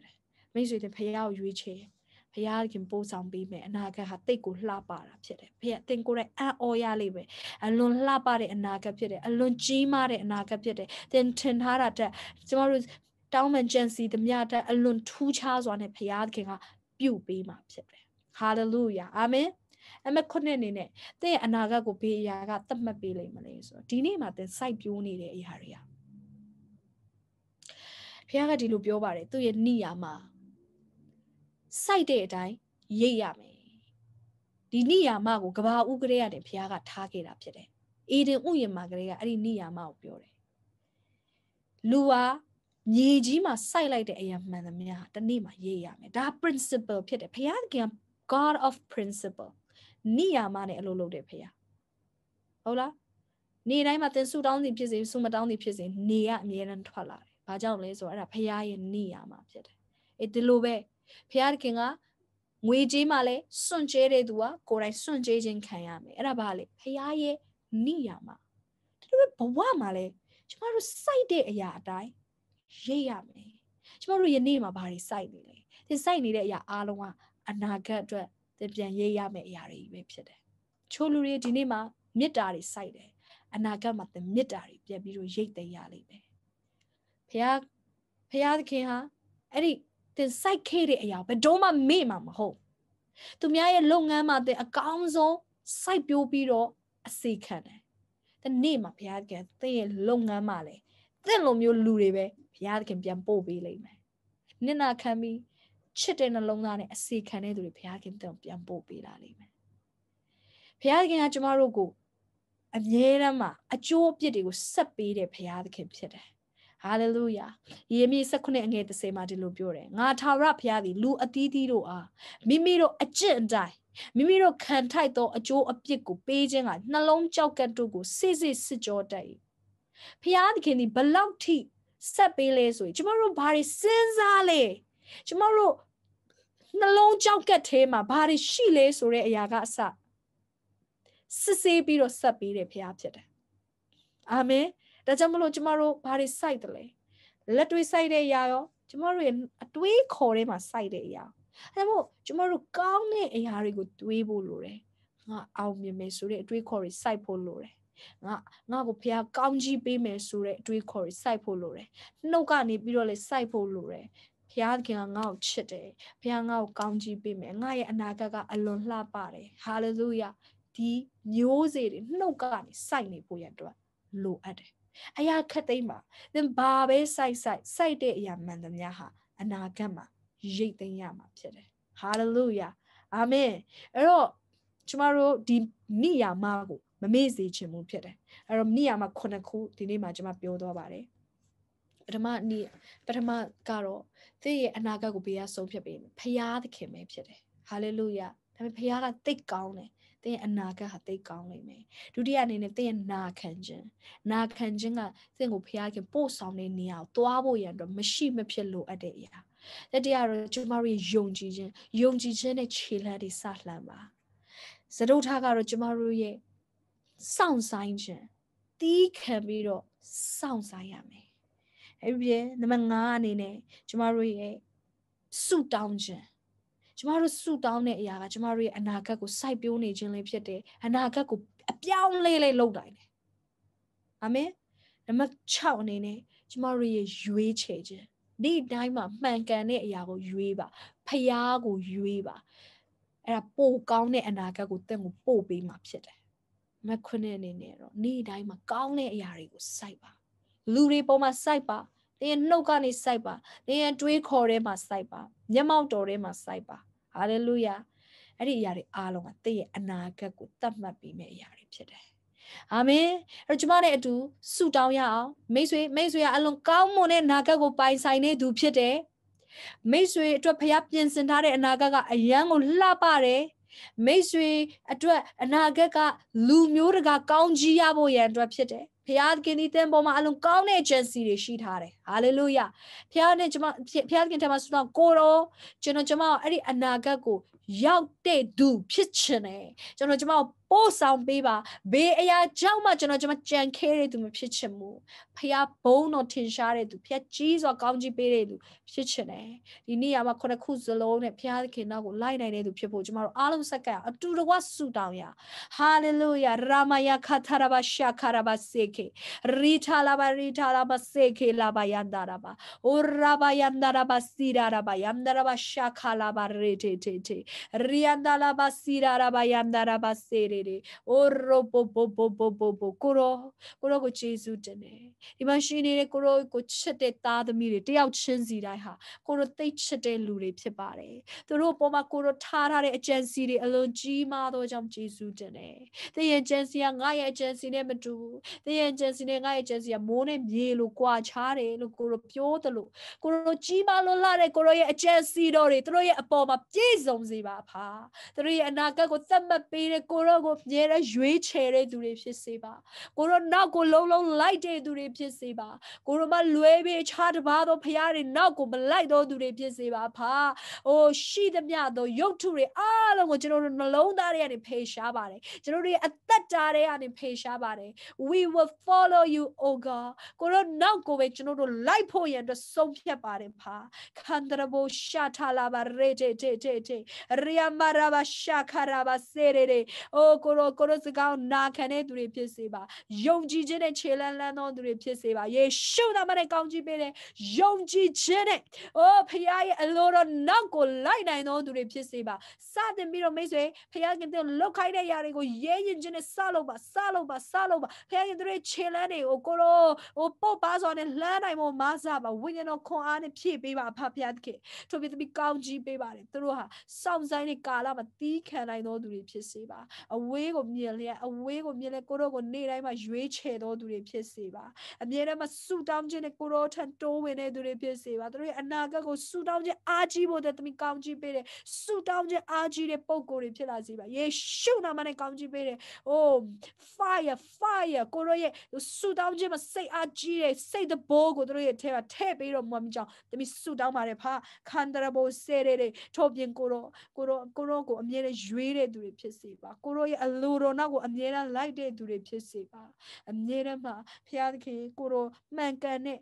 မိတ်ဆွေတွေဖခင်ကိုရွေးချယ်ဖခင်ပို့ဆောင်ပေးမယ်အနာဂတ်ဟာတိတ်ကိုလှပတာဖြစ်တယ်ဖခင်တင်ကိုယ်တိုင်အံ့ဩရလိမ့်မယ်အလွန်လှပတဲ့အနာဂတ်ဖြစ်တယ်အလွန်ကြီးမားတဲ့အနာဂတ်ဖြစ်တယ်သင်ထင်ထားတာတက်ကျမတို့တောင်းပန်ကြံစီသမျှတက်အလွန်ထူးခြားစွာနဲ့ဖခင်ကပြုတ်ပေးမှာဖြစ်တယ်ဟာလေလုယာအာမင်အမေခုနှစ်နေနဲ့သင်ရဲ့အနာဂတ်ကိုဘေးအရာကသတ်မှတ်ပေးလိမ့်မလဲဆိုတော့ဒီနေ့မှာသင်စိုက်ပျိုးနေတဲ့အရာတွေကဖခင်ကဒီလိုပြောပါတယ်သူ့ရဲ့နိယာမှာစိုက်တဲ့အတိုင်းရိပ်ရမယ်ဒီနိယာမကိုကဘာဥကရေရတယ်ဖခင်ကထားခဲ့တာဖြစ်တယ်အေဒင်ဥယျာဉ်မှာကလေးကအဲ့ဒီနိယာမကိုပြောတယ်လူဟာမြေကြီးမှာစိုက်လိုက်တဲ့အရာမှန်သမျှတနေ့မှာရိပ်ရမယ်ဒါ principle ဖြစ်တယ်ဖခင်က God of principle နိယာမနဲ့အလုပ်လုပ်တယ်ဖခင်ဟုတ်လားနေ့တိုင်းမှာသင်ဆူတောင်းစီဖြစ်စေဆူမတောင်းစီဖြစ်စေနေရအမြဲတမ်းထွက်လာတယ်ဘာကြောင့်လဲဆိုတော့အဲ့ဒါဖခင်ရဲ့နိယာမဖြစ်တယ်အဲ့ဒီလိုပဲဖခင်ကငွေကြေးမှလည်းစွန့်ကြဲတဲ့သူကကိုယ်တိုင်စွန့်ကြဲခြင်းခံရမယ်အဲ့ဒါဘာလဲဖခင်ရဲ့နိယာမဒီလိုပဲဘဝမှာလည်းကျမတို့စိုက်တဲ့အရာအတိုင်းရိပ်ရမယ်ကျမတို့ယနေ့မှာဘာတွေစိုက်နေလဲဒီစိုက်နေတဲ့အရာအားလုံးကအနာဂတ်အတွက်သင်ပြန်ရိပ်ရမယ်အရာတွေပဲဖြစ်တယ်ချိုးလူတွေဒီနေ့မှာမေတ္တာတွေစိုက်တယ်အနာဂတ်မှာသင်မေတ္တာတွေပြန်ပြီးတော့ရိပ်သိမ်းရလိမ့်မယ်ဖခင်ဖခင်သခင်ဟာအဲ့ဒီသင်စိုက်ခဲ့တဲ့အရာဘယ်တော့မှမေ့မှာမဟုတ်သူများရဲ့လုပ်ငန်းမှာသင်အကောင်းဆုံးစိုက်ပျိုးပြီးတော့အစီခံတယ်ဒီနေ့မှာဘုရားသခင်သင်ရဲ့လုပ်ငန်းမှာလေသင်လိုမျိုးလူတွေပဲဘုရားသခင်ပြန်ပို့ပေးလိမ့်မယ်နစ်နာခံပြီးချစ်တဲ့နှလုံးသားနဲ့အစီခံတဲ့သူတွေဘုရားသခင်ပြန်ပို့ပေးလာလိမ့်မယ်ဘုရားသခင်ကကျမတို့ကိုအမြဲတမ်းမှာအကျိုးအပြစ်တွေကိုဆက်ပေးတဲ့ဘုရားသခင်ဖြစ်တယ်ဟာလေလုယာယေရမိ၁၉အငယ်၁၀မှာဒီလိုပြောတယ်ငါထာဝရဘုရားသည်လူအသီးသီးတို့အားမိမိတို့အကျင့်အတိုင်းမိမိတို့ခံထိုက်သောအကျိုးအပြစ်ကိုပေးခြင်းကနှလုံးကြောက်ကတ်တို့ကိုစစ်စစ်စစ်ကြောတတ်၏ဘုရားသခင်ဒီဘလောက်ထိဆက်ပေးလဲဆိုရင်ကျမတို့ဘာတွေစဉ်းစားလဲကျမတို့နှလုံးကြောက်ကတ်ထဲမှာဘာတွေရှိလဲဆိုတဲ့အရာကအစစစ်ဆေးပြီးတော့ဆက်ပေးတယ်ဘုရားဖြစ်တယ်အာမင်ဒါကြောင့်မလို့ကျမတို့ဘာတွေစိုက်တယ်လဲလက်တွေစိုက်တဲ့အရာရောကျမတို့ရဲ့အတွေးခေါ်ထဲမှာစိုက်တဲ့အရာအဲဒါမို့ကျမတို့ကောင်းတဲ့အရာတွေကိုတွေးဖို့လိုတယ်ငါအောင်မြင်မယ်ဆိုတဲ့အတွေးခေါ်တွေစိုက်ဖို့လိုတယ်ငါငါကိုဘုရားကောင်းကြီးပေးမယ်ဆိုတဲ့အတွေးခေါ်တွေစိုက်ဖို့လိုတယ်နှုတ်ကနေပြီးတော့လေစိုက်ဖို့လိုတယ်ဘုရားသခင်ကငါ့ကိုချစ်တယ်ဘုရားငါ့ကိုကောင်းကြီးပေးမယ်ငါရဲ့အနာဂတ်ကအလွန်လှပတယ်ဟာလေလုယာဒီမျိုးစေ့တွေနှုတ်ကနေစိုက်နေဖို့ရတော့လိုအပ်တယ်အရာခက်သိမ်းပါသင်ဘာပဲစိုက်စိုက်စိုက်တဲ့အရာမှန်သမျှဟာအနာဂတ်မှာရိတ်သိမ်းရမှာဖြစ်တယ်ဟာလေလုယာအာမင်အဲ့တော့ကျမတို့ဒီနိယာမကိုမမေ့စေချင်ဘူးဖြစ်တယ်အဲ့တော့နိယာမခုနှစ်ခုဒီနေ့မှာကျမပြောသွားပါတယ်ပထမနိပထမကတော့သင်ရဲ့အနာဂတ်ကိုဘယ်ရဆုံးဖြတ်ပေးမယ်ဖခင်သခင်ပဲဖြစ်တယ်ဟာလေလုယာဒါပေမဲ့ဖခင်ကတိတ်ကောင်းတယ်သင်ရဲ့အနာဂတ်ဟာတိတ်ကောင်းလိမ့်မယ်ဒုတိယအနေနဲ့သင်ရဲ့နာခံခြင်းနာခံခြင်းကသင်ကိုဘုရားခင်ပို့ဆောင်တဲ့နေရာကိုသွားဖို့ရန်အတွက်မရှိမဖြစ်လိုအပ်တဲ့အရာတတိယတော့ကျမတို့ရဲ့ယုံကြည်ခြင်းယုံကြည်ခြင်းနဲ့ခြေလှမ်းတွေစလှမ်းပါစတုထကတော့ကျမတို့ရဲ့စောင့်ဆိုင်ခြင်းတီးခံပြီးတော့စောင့်ဆိုင်ရမယ်အဲ့ဒီနံပါတ်၅အနေနဲ့ကျမတို့ရဲ့ဆုတောင်းခြင်းကျမတို့ဆုတောင်းတဲ့အရာကကျမတို့ရဲ့အနာဂတ်ကိုစိုက်ပျိုးနေခြင်းလေးဖြစ်တယ်အနာဂတ်ကိုအပြောင်းလဲလဲလုပ်နိုင်တယ်အာမင်နံပါတ်၆အနေနဲ့ကျမတို့ရဲ့ရွေးချယ်ခြင်းဒီတိုင်းမှာမှန်ကန်တဲ့အရာကိုရွေးပါဖျားကိုရွေးပါအဲ့ဒါပိုကောင်းတဲ့အနာဂတ်ကိုတင့်ကိုပို့ပေးမှာဖြစ်တယ်မခွနဲ့အနေနဲ့တော့နေ့တိုင်းမှာကောင်းတဲ့အရာတွေကိုစိုက်ပါလူတွေပေါ်မှာစိုက်ပါသင်နှုတ်ကနေစိုက်ပါသင်တွေးခေါ်ထဲမှာစိုက်ပါမျက်မှောက်တော်ထဲမှာစိုက်ပါဟာလေလုယာအဲ့ဒီအရာတွေအားလုံးကသင်ရဲ့အနာဂတ်ကိုသတ်မှတ်ပေးမယ့်အရာတွေဖြစ်တယ်အာမင်အဲ့တော့ကျမနဲ့အတူဆုတောင်းရအောင်မိတ်ဆွေမိတ်ဆွေကအလွန်ကောင်းမွန်တဲ့အနာဂတ်ကိုပိုင်ဆိုင်နေသူဖြစ်တယ်မိတ်ဆွေအတွက်ဖခင်ပြင်ဆင်ထားတဲ့အနာဂတ်ကအယံကိုလှပတယ်မိတ်ဆွေအတွက်အနာဂတ်ကလူမျိုးတကာကောင်းကြီးရဖို့ရန်အတွက်ဖြစ်တယ်ဖခင်ကဒီတဲ့ပေါ်မှာအလွန်ကောင်းတဲ့ agency တွေရှိထားတယ်ဟာလေလုယာဖခင်နဲ့ကျွန်မဖခင်ခင်ထမဆုတောင်းကိုရောကျွန်တော်ကျွန်မအဲ့ဒီအနာဂတ်ကိုရောက်တဲ့သူဖြစ်ချင်တယ်ကျွန်တော်ကျွန်မပို့ဆောင်ပေးပါဘေးအရာကြောင့်မှကျွန်တော်ကျွန်မကြံခဲတဲ့သူမဖြစ်ချင်ဘူးဖခင်ဘုန်းတော်ထင်ရှားတဲ့သူဖခင်ကြီးစွာကောင်းကြီးပေးတဲ့သူဖြစ်ချင်တယ်ဒီနေ့ရမှာခုနှစ်ခုစလုံးနဲ့ဖခင်နောက်ကိုလိုက်နိုင်တဲ့သူဖြစ်ဖို့ကျွန်တော်တို့အားလုံးစက္ကန့်အတူတကွဆုတောင်းရဟာလေလုယာရာမယာခထရာဘရှာခရာဘစေခေရီထာလာဘရီထာလာဘစေခေလာဘယန္တာရာဘအိုရာဘယန္တာရာဘစီရာရာဘယန္တာရာဘရှာခလာဘရေတေတေတေရီယန္တာလာဘစီရာရာဘယန္တာရာဘစေရေရေအိုရိုပိုပိုပိုပိုပိုပိုကိုရောကိုရောကိုယေရှုတင်တယ်ဒီမှာရှိနေတဲ့ကိုရောကိုချစ်တဲ့သားသမီးတွေတယောက်ချင်းစီတိုင်းဟာကိုရောသိချစ်တဲ့လူတွေဖြစ်ပါတယ်သူတို့ပေါ်မှာကိုရောထားထားတဲ့အကြံစီတွေအလွန်ကြီးမားသောကြောင့်ယေရှုတင်တယ်သင်ရဲ့အကြံစီကငါရဲ့အကြံစီနဲ့မတူသင်ရဲ့အကြံစီနဲ့ငါရဲ့အကြံစီကမိုးနဲ့မြေလိုကွာခြားတယ်လို့ကိုရောပြောသလိုကိုရောကြီးမားလွန်းလာတဲ့ကိုရောရဲ့အကြံစီတော်တွေသူတို့ရဲ့အပေါ်မှာပြည့်စုံစေပါဖာသူတို့ရဲ့အနာဂတ်ကိုသတ်မှတ်ပေးတဲ့ကိုရောကိုမြဲတဲ့ရွေးချယ်တဲ့သူတွေဖြစ်စေပါကိုရောနောက်ကိုလုံးလုံးလိုက်တဲ့သူတွေဖြစ်စေပါကိုရောမလွဲပြီးခြားတစ်ပါးသောဖရားတွေနောက်ကိုမလိုက်သောသူတွေဖြစ်စေပါဖာအိုရှိသမျှသောရုပ်ထုတွေအားလုံးကိုကျွန်တော်တို့နှလုံးသားတွေကနေဖေရှားပါတယ်ကျွန်တော်တို့ရဲ့အသက်တာတွေကနေဖေရှားပါတယ် we will follow you oh god ကိုရောနောက်ကိုပဲကျွန်တော်တို့လိုက်ဖို့ရန်အတွက်ဆုံးဖြတ်ပါတယ်ဖာခန္ဒရဘရှာထလာပါရေတေတေတေတေရိယမရာဘရှာခရာဘစေရေရေအိုကိုရောကိုရောစကောင်းနာခံတဲ့သူတွေဖြစ်စေပါယုံကြည်ခြင်းနဲ့ခြေလန်းလန်းသောသူတွေဖြစ်စေပါယေရှုနာမနဲ့ကောင်းချီးပေးတဲ့ယုံကြည်ခြင်းနဲ့အိုဖခင်ရဲ့အလိုတော်နောက်ကိုလိုက်နိုင်သောသူတွေဖြစ်စေပါစတင်ပြီးတော့မိတ်ဆွေဖခင်ကတဲ့လောက်ခိုင်းတဲ့ຢာတွေကိုရဲရင်ခြင်းနဲ့စလို့ပါစလို့ပါစလို့ပါဖခင်ကတဲ့ခြေလန်းတွေကိုကိုရောဟိုပုတ်ပါစွာနဲ့လှမ်းနိုင်ဖို့မဆပါဝိညာဉ်တော်ခွန်အားနဲ့ဖြည့်ပေးပါဖခင်ကထို့ပြီးပြီးကောင်းချီးပေးပါတယ်သူတို့ဟာစောင့်ဆိုင်တဲ့ကာလမှာတီးခံနိုင်သောသူတွေဖြစ်စေပါအဝေးကိုမြင်လျက်အဝေးကိုမြင်လျက်ကိုရောကိုနေ့တိုင်းမှာရွေးချယ်သောသူတွေဖြစ်စေပါအမြဲတမ်းမှာဆူတောင်းခြင်းနဲ့ကိုရောထံတိုးဝင်တဲ့သူတွေဖြစ်စေပါသူတို့ရဲ့အနာဂတ်ကိုဆူတောင်းခြင်းအားကြီးဖို့တဲ့တမီကောင်းချီးပေးတယ်ဆူတောင်းခြင်းအားကြီးတဲ့ပုံကိုယ်တွေဖြစ်လာစေပါယေရှုနာမနဲ့ကောင်းချီးပေးတယ် oh fire fire ကိုရောရဲ့ဆူတောင်းခြင်းမှာစိတ်အားကြီးတဲ့စိတ်တဘိုးကိုသူတို့ရဲ့ထဲမှာထည့်ပေးတော့မှမကြောင်တမီဆူတောင်းပါတယ်ဖာခန္ဒရဘိုစေရတဲ့ထို့ပြင်ကိုရောကိုရောကိုရောကိုအမြဲတမ်းရွေးတဲ့သူတွေဖြစ်စေပါကိုရောရဲ့အလိုတော်နောက်ကိုအမြဲတမ်းလိုက်တဲ့သူတွေဖြစ်စေပါအမြဲတမ်းမှာဖခင်သခင်ကိုရောမှန်ကန်တဲ့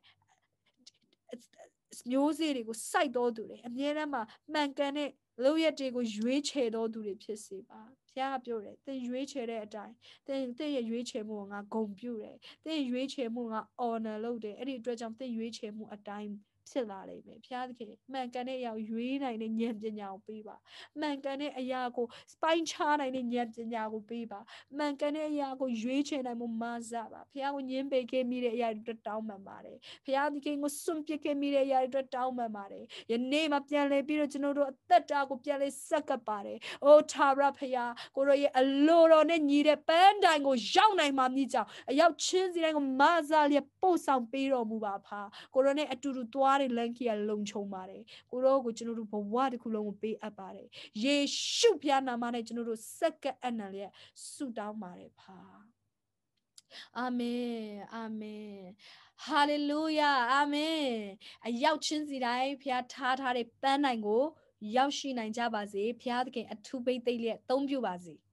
မျိုးစေ့တွေကိုစိုက်တော်သူတွေအမြဲတမ်းမှာမှန်ကန်တဲ့လောက်ရတဲ့ကိုရွေးချယ်တော်သူတွေဖြစ်စေပါဖခင်ကပြောတယ်သင်ရွေးချယ်တဲ့အတိုင်းသင်သင်ရဲ့ရွေးချယ်မှုကငါဂုဏ်ပြုတယ်သင်ရွေးချယ်မှုက honor လုပ်တယ်အဲ့ဒီအတွက်ကြောင့်သင်ရွေးချယ်မှုအတိုင်းဖြစ်လာလိမ့်မယ်ဖခင်သခင်မှန်ကန်တဲ့အရာကိုရွေးနိုင်တဲ့ဉာဏ်ပညာကိုပေးပါမှန်ကန်တဲ့အရာကိုစပိုင်းခြားနိုင်တဲ့ဉာဏ်ပညာကိုပေးပါမှန်ကန်တဲ့အရာကိုရွေးချယ်နိုင်မှုမဆပါဖခင်ကိုညှင်းပယ်ခဲ့မိတဲ့အရာတွေတောင်းပန်ပါတယ်ဖခင်သခင်ကိုစွန့်ပစ်ခဲ့မိတဲ့အရာတွေတောင်းပန်ပါတယ်ယနေ့မှပြန်လဲပြီးတော့ကျွန်တော်တို့အသက်တာကိုပြန်လဲဆက်ကပ်ပါတယ်အိုထာဝရဖခင်ကိုရောရဲ့အလိုတော်နဲ့ညီတဲ့ပန်းတိုင်ကိုရောက်နိုင်မှမြည်ကြောင်အရောက်ချင်းစီတိုင်းကိုမဆလျက်ပို့ဆောင်ပေးတော်မူပါဖာကိုရောနဲ့အတူတူသွားလမ်းကြီးကလုံခြုံပါတယ်ကိုရောကိုကျွန်တော်တို့ဘဝတစ်ခုလုံးကိုပေးအပ်ပါတယ်ယေရှုဖခင်နာမနဲ့ကျွန်တော်တို့စက္ကပ်အနံလျက်ဆုတောင်းပါတယ်ဖာအာမင်အာမင်ဟာလေလုယာအာမင်အရောက်ချင်းစီတိုင်းဖခင်ထားထားတဲ့ပန်းနိုင်ကိုရောက်ရှိနိုင်ကြပါစေဖခင်သခင်အထူးပိတ်သိမ့်လျက်အသုံးပြုပါစေ